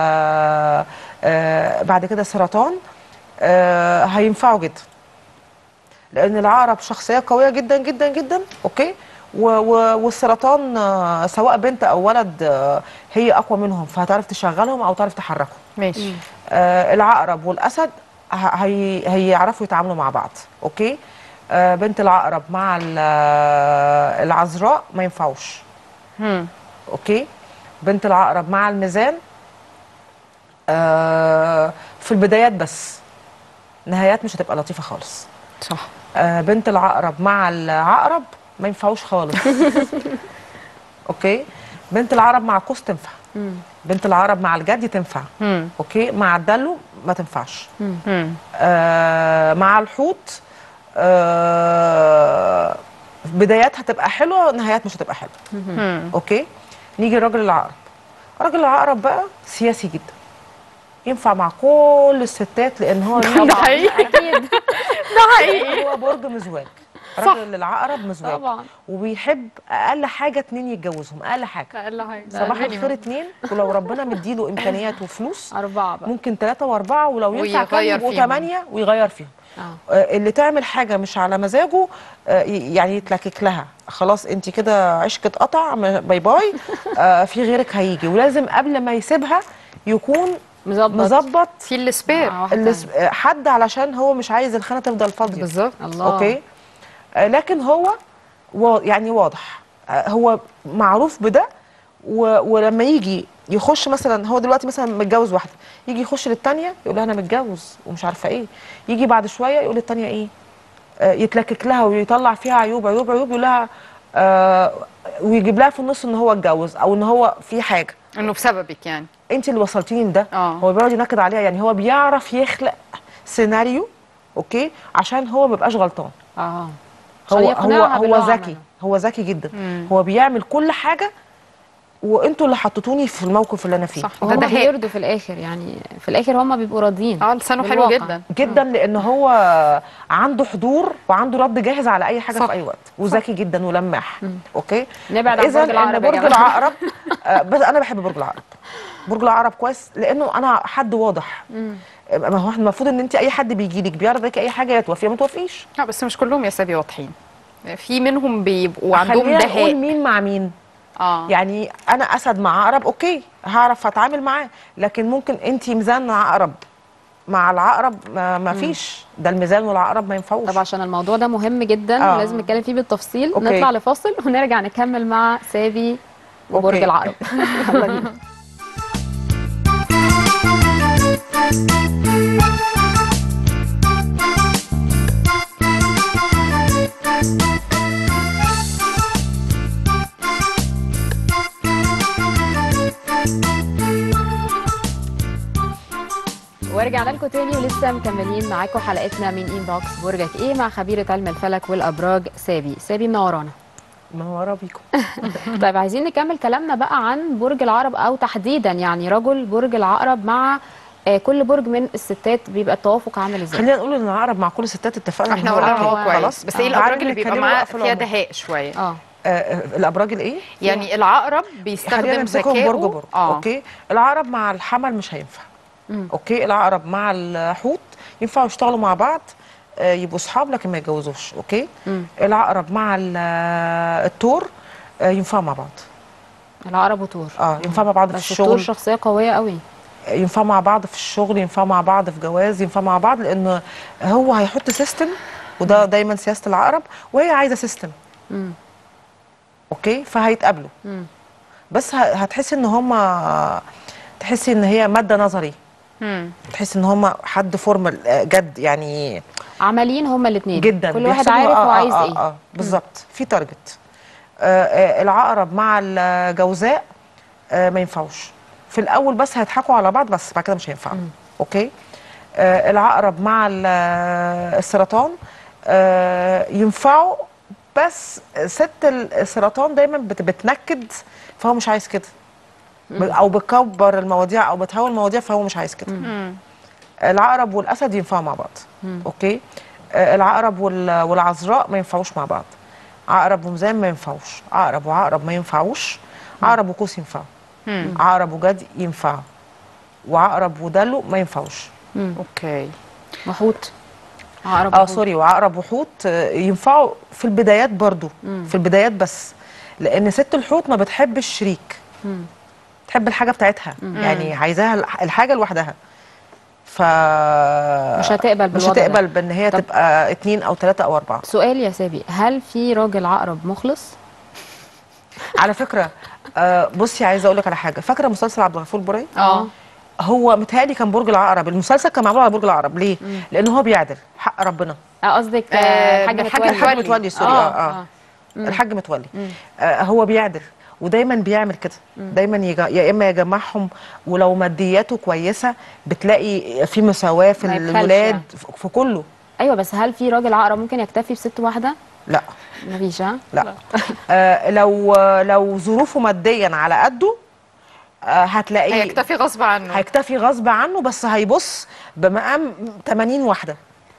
بعد كده سرطان هينفعوا جدا، لان العقرب شخصيه قويه جدا جدا جدا. اوكي. والسرطان سواء بنت او ولد هي اقوى منهم، فهتعرف تشغلهم او تعرف تحركهم. ماشي. العقرب والاسد هيعرفوا يتعاملوا مع بعض. اوكي. بنت العقرب مع العذراء ما ينفعوش. اوكي. بنت العقرب مع الميزان في البدايات بس، نهايات مش هتبقى لطيفه خالص. صح. بنت العقرب مع العقرب ما ينفعوش خالص. اوكي. بنت العقرب مع القوس تنفع. بنت العقرب مع الجدي تنفع. اوكي. مع الدلو ما تنفعش. مع الحوت بدايات هتبقى حلوه، نهايات مش هتبقى حلوه. اوكي. نيجي لراجل العقرب. راجل العقرب بقى سياسي جدا. ينفع مع كل الستات لان هو ده حقيقي. اكيد ده حقيقي. هو برج مزواج. صح. راجل العقرب مزواج طبعا. وبيحب اقل حاجه 2 يتجوزهم، اقل حاجه اقل حاجه صباح الخير 2، ولو ربنا مديله امكانيات وفلوس 4 بقى. ممكن 3 و4، ولو ينفع كان ويغير يبقوا فيهم. 8 ويغير فيهم. اللي تعمل حاجه مش على مزاجه يعني يتلكك لها، خلاص انت كده عشق اتقطع، باي باي. في غيرك هيجي، ولازم قبل ما يسيبها يكون مظبط في السبير حد، علشان هو مش عايز الخانه تفضل فاضيه. بالظبط. الله. اوكي. لكن هو يعني واضح، هو معروف بده. ولما يجي يخش مثلا، هو دلوقتي مثلا متجوز واحده، يجي يخش للثانيه يقول لها انا متجوز ومش عارفه ايه، يجي بعد شويه يقول للثانيه ايه، يتلكك لها ويطلع فيها عيوب عيوب عيوب، يقول لها ويجيب لها في النص ان هو اتجوز او ان هو في حاجه، انه بسببك يعني انت اللي وصلتيني لده. هو بيقعد ينكد عليها، يعني هو بيعرف يخلق سيناريو اوكي عشان هو ما يبقاش غلطان. هو ذكي، هو ذكي جدا. هو بيعمل كل حاجه وانتوا اللي حطيتوني في الموقف اللي انا فيه. صح. وهم بيرضوا في الاخر، يعني في الاخر هم بيبقوا راضيين. لسانه حلو جدا جدا، لان هو عنده حضور وعنده رد جاهز على اي حاجه في اي وقت، وذكي جدا ولماح. اوكي. نبعد عن برج العقرب. برج العقرب بس انا بحب برج العقرب. برج العقرب كويس لانه انا حد واضح. ما هو المفروض ان انت اي حد بيجي لك بيعرض عليك اي حاجه، يا توافقي يا ما توافقيش. بس مش كلهم يا سابي واضحين، في منهم بيبقوا عندهم دهاء. خلينا نقول مين مع مين. يعني انا اسد مع عقرب اوكي هعرف اتعامل معاه، لكن ممكن انت ميزان عقرب مع العقرب ما فيش، ده الميزان والعقرب ما ينفعوش. طب عشان الموضوع ده مهم جدا ولازم نتكلم فيه بالتفصيل. نطلع لفاصل ونرجع نكمل مع سابي وبرج العقرب. يلا بينا. ورجعنا لكم تاني ولسه مكملين معاكم حلقتنا من انبوكس برجك ايه مع خبيره علم الفلك والابراج سابي منورانا. منوره بيكم. طيب عايزين نكمل كلامنا بقى عن برج العقرب، او تحديدا يعني رجل برج العقرب مع كل برج من الستات بيبقى التوافق عامل ازاي؟ خلينا نقول ان العقرب مع كل الستات اتفقنا احنا قلنا هو كويس، بس ايه الابراج اللي بيبقى معاه فيها دهاء شويه؟ الابراج الايه؟ يعني العقرب بيستخدم ذكائه. برج اوكي. العقرب مع الحمل مش هينفع. اوكي. العقرب مع الحوت ينفعوا يشتغلوا مع بعض، يبقوا اصحاب لكن ما يتجوزوش. اوكي. العقرب مع الثور ينفعوا مع بعض. العقرب وثور ينفعوا مع بعض في الشغل. الثور شخصيه قويه قوي. ينفعوا مع بعض في الشغل، ينفعوا مع بعض في جواز، ينفعوا مع بعض، لان هو هيحط سيستم، وده دايما سياسه العقرب، وهي عايزه سيستم. اوكي. فهيتقابلوا. بس هتحسي ان هم، تحسي ان هي ماده نظري. تحسي ان هم حد فورمال جد، يعني عمليين هم الاثنين جدا، كل واحد عارف هو عايز ايه. بالظبط. في تارجت. العقرب مع الجوزاء ما ينفعوش في الاول، بس هيضحكوا على بعض، بس بعد كده مش هينفعوا. اوكي. العقرب مع السرطان ينفعوا، بس ست السرطان دايما بتنكد، فهو مش عايز كده، او بتكبر المواضيع او بتهول المواضيع، فهو مش عايز كده. العقرب والاسد ينفعوا مع بعض. اوكي. العقرب والعذراء ما ينفعوش مع بعض. عقرب وميزان ما ينفعوش. عقرب وعقرب ما ينفعوش. عقرب وقوس ينفعوا. عقرب وجدي ينفعوا. وعقرب ودلو ما ينفعوش. اوكي. وحوت. عقرب سوري. وعقرب وحوت ينفعوا في البدايات برضو. في البدايات بس، لان ست الحوت ما بتحبش شريك. تحب الحاجه بتاعتها. يعني عايزاها الحاجه لوحدها، مش هتقبل بالوضع، مش هتقبل بان هي تبقى 2 أو 3 أو 4. سؤال يا سابي، هل في راجل عقرب مخلص؟ على فكره بصي عايزه اقول لك على حاجه. فاكره مسلسل عبد الغفور البرعي؟ هو متهيألي كان برج العقرب. المسلسل كان معمول على برج العقرب. ليه؟ لانه هو بيعدل حق ربنا. قصدك الحاج متولي سوري. الحاج متولي. هو بيعدل، ودايما بيعمل كده. دايما يا اما يجمعهم، ولو مادياته كويسه بتلاقي في مساواه في الولاد في كله. ايوه، بس هل في راجل عقرب ممكن يكتفي بست واحده؟ لا مفيش. لا. لو ظروفه ماديا على قده هتلاقيه هيكتفي غصب عنه. هيكتفي غصب عنه، بس هيبص بمقام 80 واحده.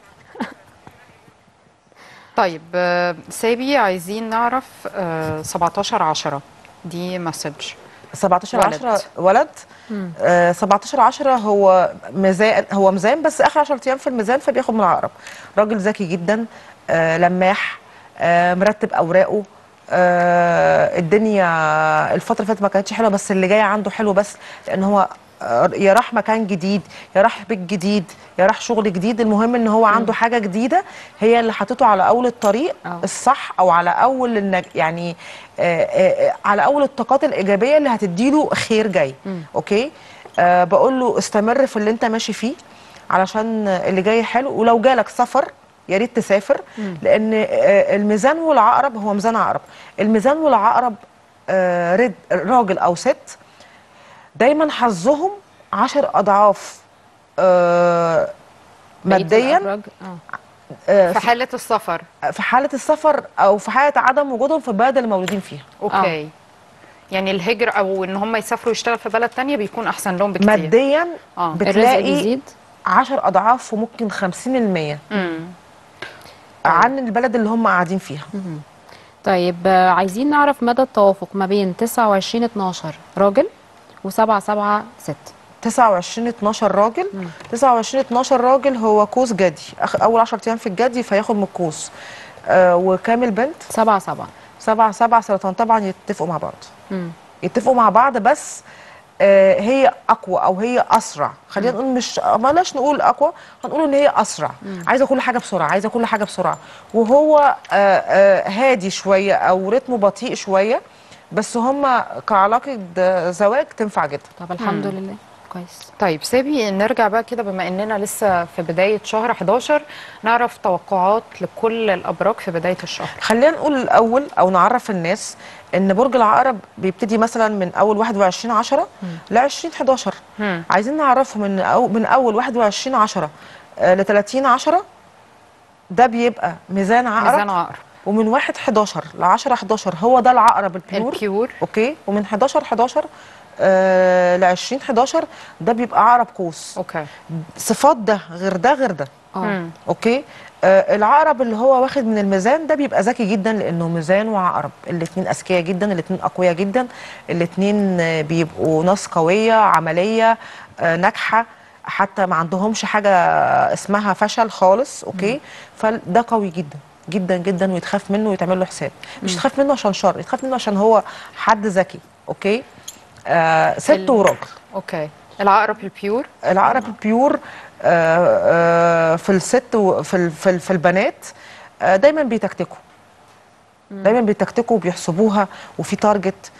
طيب سابي، عايزين نعرف 17/10 دي مسج. 17/10 ولد. 17/10 هو ميزان بس اخر 10 ايام في الميزان، فبياخد من العقرب. راجل ذكي جدا، لماح، مرتب اوراقه. الدنيا الفتره اللي فاتت ما كانتش حلوه، بس اللي جاي عنده حلو، بس لان هو يا راح مكان جديد، يا راح بيت جديد، يا راح شغل جديد. المهم ان هو عنده حاجه جديده هي اللي حطته على اول الطريق الصح، او على اول يعني على اول الطاقات الايجابيه اللي هتديله خير جاي. اوكي. بقول له استمر في اللي انت ماشي فيه علشان اللي جاي حلو. ولو جالك سفر يا ريت تسافر، لان الميزان والعقرب، هو ميزان عقرب، الميزان والعقرب راجل او ست دايما حظهم 10 اضعاف ماديا في حالة السفر، في حالة السفر او في حالة عدم وجودهم في البلد اللي مولودين فيها. اوكي. يعني الهجرة او ان هم يسافروا يشتغل في بلد تانية بيكون احسن لهم بكتير ماديا. بتلاقي 10 اضعاف وممكن 50% عن البلد اللي هم قاعدين فيها. طيب عايزين نعرف مدى التوافق ما بين 29/12 راجل و7/7/6. 29/12 راجل. 29/12 راجل هو قوس جدي، اول 10 ايام في الجدي فياخد من القوس. وكامل بنت 7/7. 7/7 سرطان. طبعا يتفقوا مع بعض. يتفقوا مع بعض، بس هي اقوى او هي اسرع. خلينا نقول، مش بلاش نقول اقوى، هنقول ان هي اسرع. عايزه كل حاجه بسرعه، عايزه كل حاجه بسرعه. وهو هادي شويه او رتمه بطيء شويه، بس هم كعلاقه زواج تنفع جدا. طب الحمد لله كويس. طيب سابي، نرجع بقى كده بما اننا لسه في بدايه شهر 11، نعرف توقعات لكل الابراج في بدايه الشهر. خلينا نقول الاول او نعرف الناس ان برج العقرب بيبتدي مثلا من اول 21/10 ل 20/11. عايزين نعرفهم ان من اول 21/10 ل 30/10 ده بيبقى ميزان عقرب. ومن 1/11 ل 10/11 هو ده العقرب البيور. اوكي. ومن 11/11 ل 20/11 ده بيبقى عقرب قوس. اوكي. صفات ده غير ده غير ده. اوكي. العقرب اللي هو واخد من الميزان ده بيبقى ذكي جدا، لانه ميزان وعقرب الاثنين اذكياء جدا، الاثنين اقوياء جدا، الاثنين بيبقوا ناس قويه عمليه ناجحه، حتى ما عندهمش حاجه اسمها فشل خالص. اوكي. فده قوي جدا جدا جدا، ويتخاف منه ويتعمل له حساب. مش تخاف منه عشان شر، يتخاف منه عشان هو حد ذكي. اوكي. ست وراجل. اوكي. العقرب البيور. العقرب البيور في الست في البنات دايما بيتكتكوا. دايما بيتكتكوا وبيحسبوها، وفي تارجت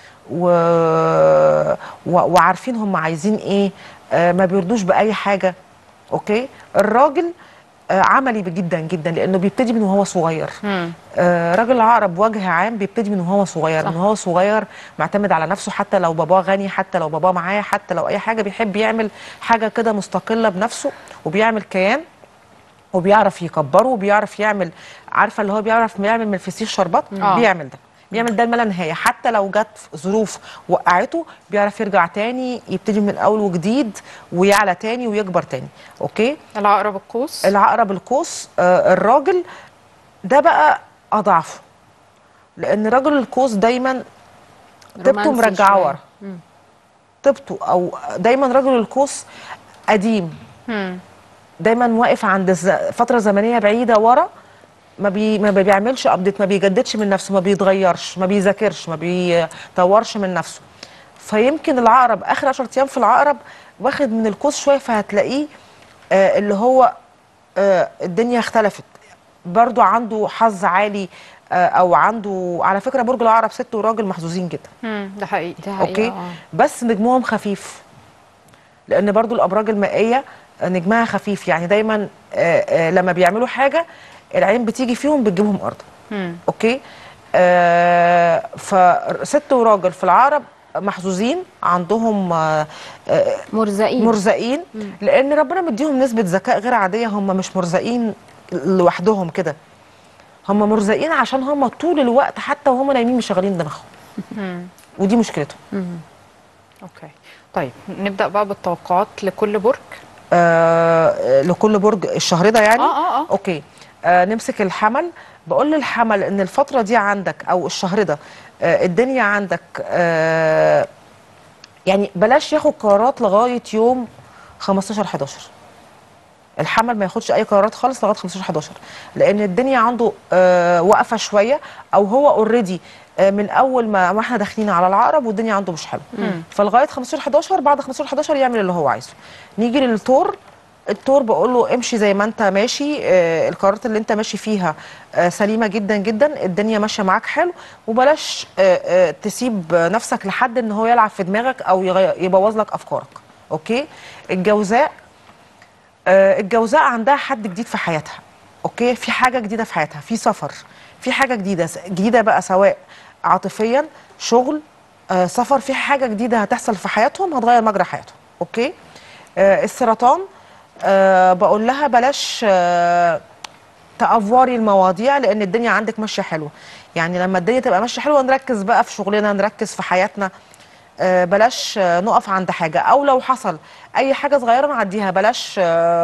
وعارفين هم عايزين ايه. ما بيردوش باي حاجه. اوكي. الراجل عملي جدا جدا، لانه بيبتدي من وهو صغير. راجل العقرب وجه عام بيبتدي من وهو صغير. من وهو صغير معتمد على نفسه، حتى لو باباه غني، حتى لو باباه معاه، حتى لو اي حاجه بيحب يعمل حاجه كده مستقله بنفسه، وبيعمل كيان، وبيعرف يكبره، وبيعرف يعمل، عارفه اللي هو بيعرف يعمل من الفسيخ شربات. بيعمل ده، بيعمل ده ما لا نهايه. حتى لو جت ظروف وقعته بيعرف يرجع تاني، يبتدي من اول وجديد، ويعلى تاني ويكبر تاني. اوكي. العقرب القوس. العقرب القوس الراجل ده بقى اضعفه، لان راجل القوس دايما طيبته مرجعه ورا. طيبته، او دايما راجل القوس قديم. دايما واقف عند فتره زمنيه بعيده ورا. ما بيعملش ابديت، ما بيجددش من نفسه، ما بيتغيرش، ما بيذاكرش، ما بيطورش من نفسه. فيمكن العقرب اخر 10 ايام في العقرب واخد من القوس شويه، فهتلاقيه اللي هو الدنيا اختلفت. برضو عنده حظ عالي، او عنده، على فكره برج العقرب ست وراجل محظوظين جدا. ده حقيقي. اوكي. بس نجمهم خفيف، لان برضو الابراج المائيه نجمها خفيف. يعني دايما لما بيعملوا حاجه العين بتيجي فيهم بتجيبهم ارض. اوكي. فست وراجل في العقرب محظوظين، عندهم مرزقين لان ربنا مديهم نسبه ذكاء غير عاديه. هم مش مرزقين لوحدهم كده، هم مرزقين عشان هم طول الوقت حتى وهم نايمين مشغلين دماغهم. ودي مشكلتهم. اوكي. طيب نبدا بقى بالتوقعات لكل برج. لكل برج الشهر ده يعني. اه اوكي. نمسك الحمل. بقول للحمل ان الفتره دي عندك او الشهر ده الدنيا عندك يعني بلاش ياخد قرارات لغايه يوم 15/11. الحمل ما ياخدش اي قرارات خالص لغايه 15/11 لان الدنيا عنده واقفه شويه، او هو اوريدي من اول ما احنا داخلين على العقرب والدنيا عنده مش حلوه. فلغايه 15/11، بعد 15/11 يعمل اللي هو عايزه. نيجي للثور. الثور بقول له امشي زي ما انت ماشي، القرارات اللي انت ماشي فيها سليمه جدا جدا، الدنيا ماشيه معاك حلو، وبلاش تسيب نفسك لحد ان هو يلعب في دماغك او يبوظ لك افكارك. اوكي. الجوزاء. الجوزاء عندها حد جديد في حياتها. اوكي. في حاجه جديده في حياتها، في سفر، في حاجه جديده بقى، سواء عاطفيا، شغل، سفر، في حاجه جديده هتحصل في حياتهم هتغير مجرى حياتهم. اوكي. السرطان. بقول لها بلاش تأفوري المواضيع لان الدنيا عندك ماشيه حلوه. يعني لما الدنيا تبقى ماشيه حلوه نركز بقى في شغلنا، نركز في حياتنا. بلاش نقف عند حاجه، او لو حصل اي حاجه صغيره نعديها. بلاش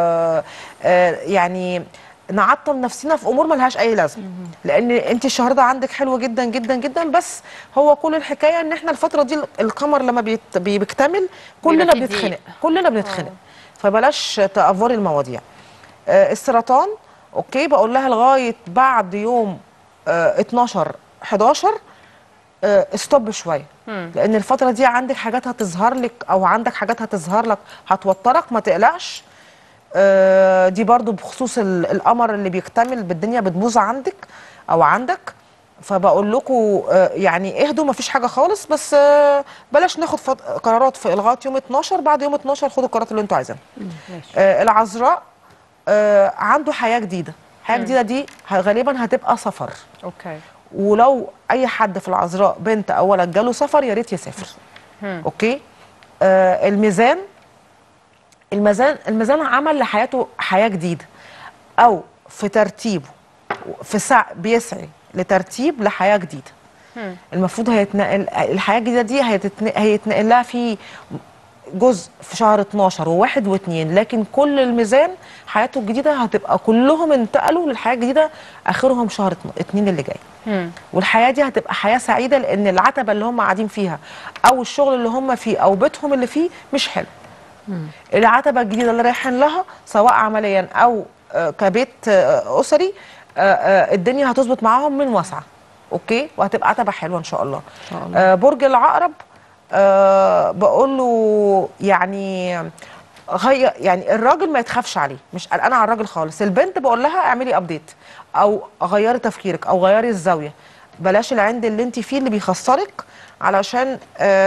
يعني نعطل نفسنا في امور ملهاش اي لازمه، لان انت الشهر ده عندك حلو جدا جدا جدا. بس هو كل الحكايه ان احنا الفتره دي القمر لما بيكتمل كلنا بنتخنق، كلنا بنتخنق. فبلاش تأفوري المواضيع. السرطان. اوكي. بقول لها لغايه بعد يوم 12/11 استوب شويه، لان الفتره دي عندك حاجات هتظهر لك، او عندك حاجات هتظهر لك هتوترك، ما تقلقش. دي برضو بخصوص القمر اللي بيكتمل بالدنيا بتبوظ عندك او عندك. فبقول لكم يعني اهدوا، ما فيش حاجه خالص، بس بلاش ناخد قرارات في لغايه يوم 12. بعد يوم 12 خدوا القرارات اللي انتوا عايزينها. العذراء. عنده حياه جديده. حياه جديده دي غالبا هتبقى سفر. اوكي. ولو اي حد في العذراء بنت او ولد جاله سفر يا ريت يسافر. اوكي. الميزان. الميزان عمل لحياته حياه جديده، او في ترتيبه بيسعي لترتيب لحياه جديده. المفروض هيتنقل الحياه الجديده دي هيتنقل لها في جزء في شهر 12 و1 و2، لكن كل الميزان حياته الجديده هتبقى كلهم انتقلوا للحياه الجديده اخرهم شهر 2 اللي جاي. والحياه دي هتبقى حياه سعيده، لان العتبه اللي هم قاعدين فيها او الشغل اللي هم فيه او بيتهم اللي فيه مش حلو. العتبه الجديده اللي رايحين لها سواء عمليا او كبيت اسري، الدنيا هتظبط معاهم من واسعه. اوكي. وهتبقى عتبه حلوه ان شاء الله. برج العقرب. بقول له يعني يعني الراجل ما يتخافش عليه، مش قلقانه على الراجل خالص. البنت بقول لها اعملي ابديت او غيري تفكيرك او غيري الزاويه، بلاش العند اللي انت فيه اللي بيخسرك، علشان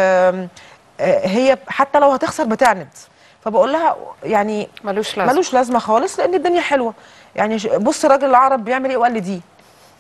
هي حتى لو هتخسر بتعند. فبقول لها يعني ملوش لازمه خالص لان الدنيا حلوه. يعني بص الراجل العقرب بيعمل ايه وقال لي دي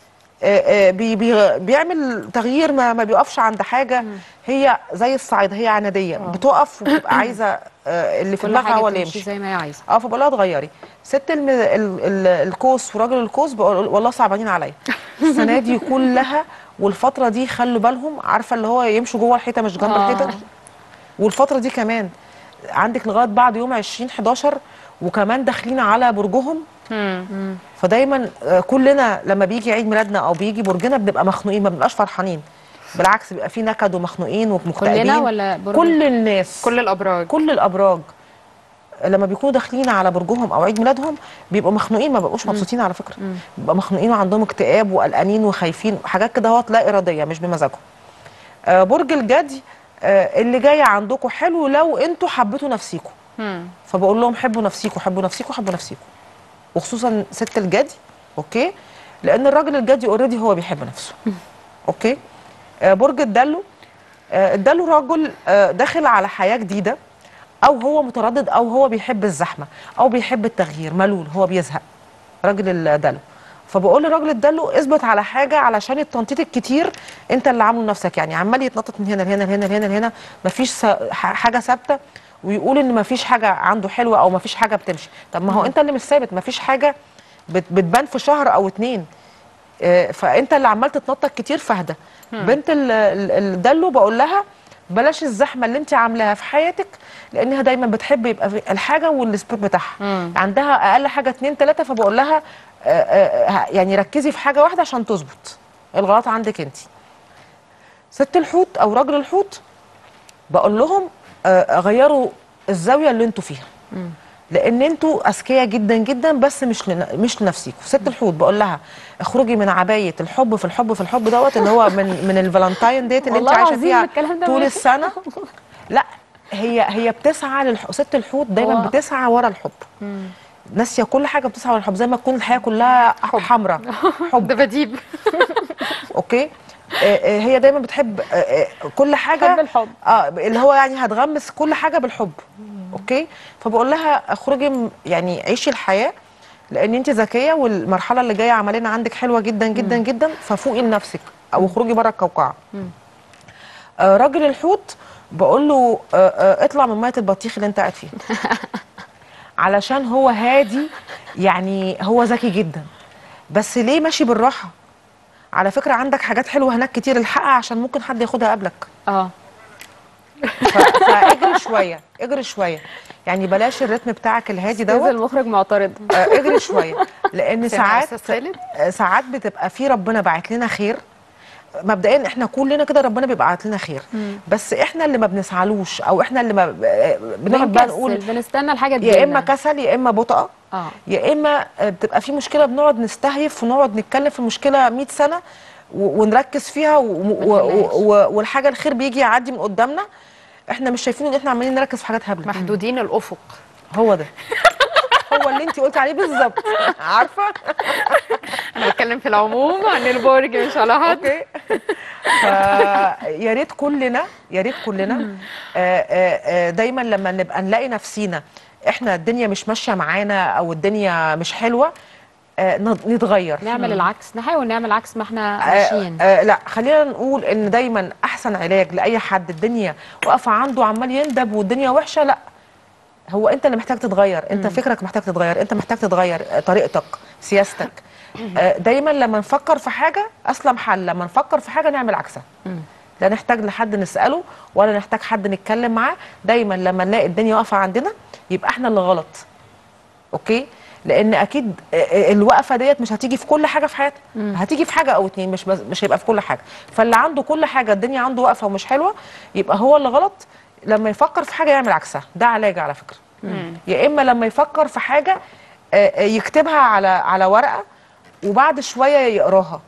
بيعمل تغيير، ما بيقفش عند حاجه. هي زي الصعيد، هي عناديه بتقف وبتبقى عايزه اللي في دماغها هو اللي يمشي زي ما هي عايزه. فبقول لها اتغيري. ست القوس وراجل القوس بقول والله صعبانين عليا السنه دي كلها، والفتره دي خلوا بالهم، عارفه اللي هو يمشوا جوه الحيطه مش جنب الحيطه. والفتره دي كمان عندك لغايه بعد يوم 20/11 وكمان داخلين على برجهم. فدايما كلنا لما بيجي عيد ميلادنا او بيجي برجنا بنبقى مخنوقين، ما بنبقاش فرحانين، بالعكس بيبقى في نكد ومخنوقين ومكتئبين. كلنا ولا برج؟ كل الناس، كل الابراج لما بيكونوا داخلين على برجهم او عيد ميلادهم بيبقوا مخنوقين، ما بقوش مبسوطين على فكره. بيبقوا مخنوقين وعندهم اكتئاب وقلقانين وخايفين، حاجات كده اهوت لا اراديه مش بمزاجهم. برج الجدي. اللي جاي عندكم حلو لو انتوا حبيتوا نفسيكم. فبقول لهم حبوا نفسيكم حبوا نفسيكم حبوا نفسيكم، وخصوصا ست الجدي. اوكي. لان الراجل الجدي اوريدي هو بيحب نفسه. اوكي. برج الدلو. الدلو راجل داخل على حياه جديده، او هو متردد او هو بيحب الزحمه او بيحب التغيير، ملول هو بيزهق راجل الدلو. فبقول لراجل الدلو اثبت على حاجه، علشان التنطيط الكتير انت اللي عامله لنفسك. يعني عمال يتنطط من هنا لهنا لهنا لهنا لهنا، مفيش حاجه ثابته، ويقول ان مفيش حاجه عنده حلوه او مفيش حاجه بتمشي. طب ما هو انت اللي مش ثابت، مفيش حاجه بتبان في شهر او 2. فانت اللي عمال تتنطط كتير، فاهدى. بنت الدلو بقول لها بلاش الزحمه اللي انت عاملاها في حياتك، لانها دايما بتحب يبقى في الحاجه والسبوت بتاعها عندها اقل حاجه 2 3. فبقول لها يعني ركزي في حاجه واحده عشان تظبط. الغلط عندك انت. ست الحوت او راجل الحوت بقول لهم غيروا الزاويه اللي انتوا فيها، لان انتوا اذكياء جدا جدا، بس مش لنفسيكم. ست الحوت بقول لها اخرجي من عبايه الحب في الحب في الحب دوت، اللي هو من الفالنتاين ديت اللي انت عايشه فيها طول السنه. لا، هي بتسعى ست الحوت دايما بتسعى ورا الحب. ناسيه كل حاجه بتسعى ورا الحب، زي ما تكون الحياه كلها حمراء حب. ده بديب. اوكي. هي دايما بتحب كل حاجه حب الحب. اللي هو يعني هتغمس كل حاجه بالحب. اوكي. فبقول لها اخرجي يعني عيشي الحياه، لان انت ذكيه والمرحله اللي جايه عملنا عندك حلوه جدا جدا جدا، ففوقي لنفسك او اخرجي بره القوقعه. راجل الحوت بقول له اطلع من ميه البطيخ اللي انت قاعد فيها. علشان هو هادي، يعني هو ذكي جدا، بس ليه ماشي بالراحه؟ على فكره عندك حاجات حلوه هناك كتير، الحقها عشان ممكن حد ياخدها قبلك. فاجري شويه، اجري شويه، يعني بلاش الريتم بتاعك الهادي دوت. المخرج معترض. اجري شويه، لان ساعات بتبقى في ربنا باعت لنا خير. مبدئيا احنا كلنا كده ربنا بيبقى باعت لنا خير، بس احنا اللي ما بنسعلوش، او احنا اللي ما بنقعد بقى نقول بنستنى الحاجه يا اما كسل يا اما بطء، يا اما بتبقى في مشكله بنقعد نستهيف ونقعد نتكلم في المشكله 100 سنه ونركز فيها والحاجه الخير بيجي يعدي من قدامنا، احنا مش شايفين ان احنا عمالين نركز في حاجات هبله. محدودين الافق. هو ده هو اللي انت قلتي عليه بالظبط. عارفه انا بتكلم في العموم عن البرج مش على حد. اوكي. يا ريت كلنا دايما لما نبقى نلاقي نفسينا احنا الدنيا مش ماشيه معانا او الدنيا مش حلوه نتغير، نعمل العكس، نحاول نعمل عكس ما احنا ماشيين. لا، خلينا نقول ان دايما احسن علاج لاي حد الدنيا واقفه عنده عمال يندب والدنيا وحشه، لا، هو انت اللي محتاج تتغير، انت فكرك محتاج تتغير، انت محتاج تتغير طريقتك، سياستك. دايما لما نفكر في حاجه اسلم حل لما نفكر في حاجه نعمل عكسها. لا نحتاج لحد نساله ولا نحتاج حد نتكلم معاه، دايما لما نلاقي الدنيا واقفه عندنا يبقى احنا اللي غلط. اوكي. لان اكيد الوقفه ديت مش هتيجي في كل حاجه في حياتنا، هتيجي في حاجه او اتنين، مش هيبقى في كل حاجه. فاللي عنده كل حاجه الدنيا عنده واقفه ومش حلوه يبقى هو اللي غلط. لما يفكر في حاجه يعمل عكسها، ده علاج على فكره. يا اما لما يفكر في حاجه يكتبها على ورقه وبعد شويه يقراها.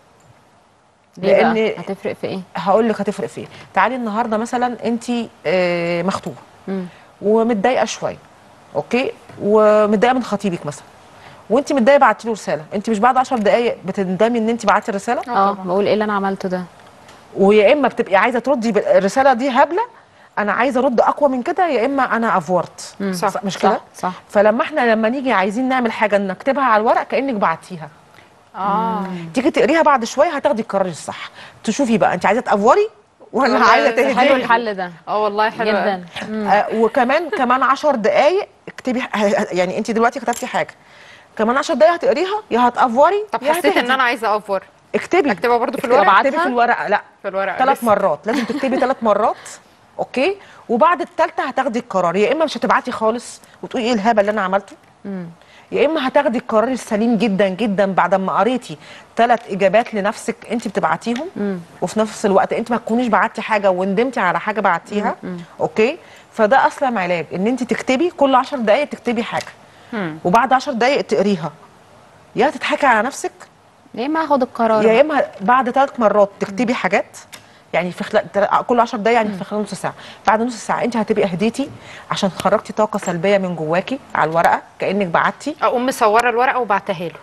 لان هتفرق في ايه؟ هقول لك هتفرق في ايه. تعالي النهارده مثلا انت مخطوبه ومتضايقه شويه، اوكي، ومتضايقه من خطيبك مثلا، وانت متضايقه بعتي له رساله، انت مش بعد 10 دقائق بتندمي ان انت بعتي الرساله؟ بقول ايه اللي انا عملته ده؟ ويا اما بتبقي عايزه تردي الرساله دي هبله، انا عايزه ارد اقوى من كده، يا اما انا افورت. صح، مش كده؟ صح. فلما احنا نيجي عايزين نعمل حاجه نكتبها على الورق كانك بعتيها. تيجي تقريها بعد شويه هتاخدي القرار الصح، تشوفي بقى انت عايزه تافوري ولا عايزه تهدي. حلو الحل ده. والله حلو جدا. وكمان 10 دقائق اكتبي، يعني انت دلوقتي كتبتي حاجه، كمان 10 دقائق هتقريها يا هتافوري. طب حسيت ان انا عايزه افور، اكتبها برضو في الورقه. اكتبي في الورقه، لا في الورقه 3 مرات، لازم تكتبي 3 مرات. اوكي. وبعد الثالثه هتاخدي القرار، يا اما مش هتبعتي خالص وتقولي ايه الهبل اللي انا عملته، يا اما هتاخدي القرار السليم جدا جدا بعد ما قريتي 3 اجابات لنفسك انت بتبعتيهم، وفي نفس الوقت انت ما تكونيش بعتي حاجه وندمتي على حاجه بعتيها. اوكي. فده اصلا علاج، ان انت تكتبي كل 10 دقائق تكتبي حاجه، وبعد 10 دقائق تقريها، يا تضحكي على نفسك يا اما هاخد القرار، يا اما بعد 3 مرات تكتبي حاجات، يعني في خلال كل 10 دقايق، يعني في خلال نص ساعه. بعد نص ساعه انت هتبقي هديتي عشان خرجتي طاقه سلبيه من جواكي على الورقه كانك بعتي. اقوم مصوره الورقه وبعتها له.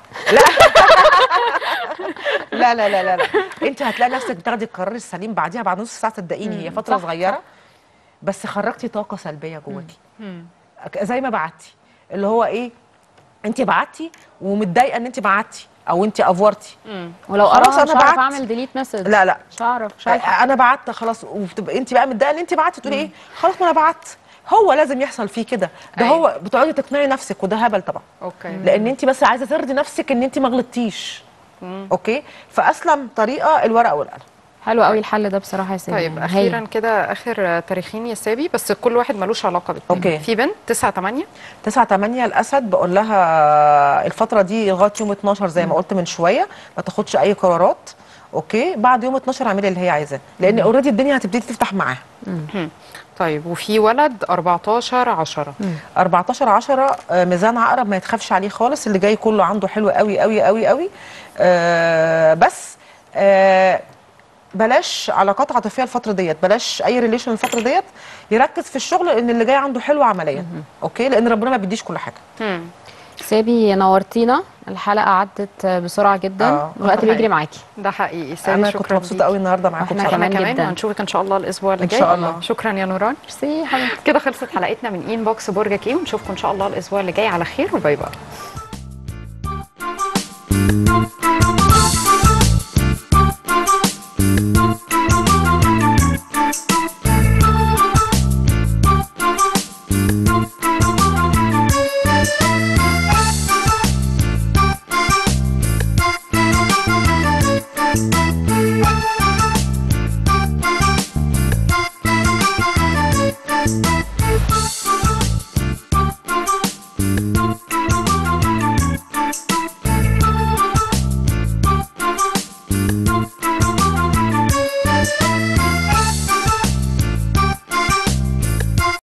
لا لا لا لا لا، انت هتلاقي نفسك بتاخدي القرار السليم بعديها بعد نص ساعه. صدقيني هي فتره صغيره بس خرجتي طاقه سلبيه جواكي زي ما بعتي، اللي هو ايه، انت بعتي ومتضايقه ان انت بعتي او انت افورتي، ولو خلاص انا انا بعت اعمل ديليت مسج. لا مش هعرف انا بعت خلاص، وبتبقى انت بقى متضايقه ان انت بعتي تقولي ايه، خلاص ما انا بعت. هو لازم يحصل فيه كده، ده هو بتقعدي تقنعي نفسك، وده هبل طبعا. اوكي. لان انت بس عايزه ترضي نفسك ان انت ما غلطتيش. اوكي. فاسلم طريقه الورقه والقلم. حلو قوي الحل ده بصراحه يا سابي. طيب يعني اخيرا هايل. كده اخر تاريخين يا سابي، بس كل واحد ملوش علاقه بالتاني. أوكي. في بنت 9/8. 9/8 الاسد، بقول لها الفتره دي لغايه يوم 12 زي ما قلت من شويه ما تاخدش اي قرارات. اوكي، بعد يوم 12 اعملي اللي هي عايزاه، لان اوريدي الدنيا هتبتدي تفتح معاها. طيب وفي ولد 14/10. 14/10 ميزان عقرب، ما يتخافش عليه خالص، اللي جاي كله عنده حلو قوي قوي قوي قوي. بس بلاش علاقات عاطفيه الفتره ديت، بلاش اي ريليشن الفتره ديت، يركز في الشغل لان اللي جاي عنده حلو عمليا. اوكي، لان ربنا ما بيديش كل حاجه. سابي نورتينا، الحلقه عدت بسرعه جدا، الوقت بيجري معاكي. ده حقيقي. سابي انا شكرا كنت مبسوطه قوي النهارده معاكم واحنا بصراحه. كمان كمان جدا. وهنشوفك ان شاء الله الاسبوع اللي إن جاي. شاء الله. شكرا يا نوران. ميرسي يا حبيبتي. كده خلصت حلقتنا من ان بوكس برجك ايه، ونشوفكم ان شاء الله الاسبوع اللي جاي على خير، وباي باي.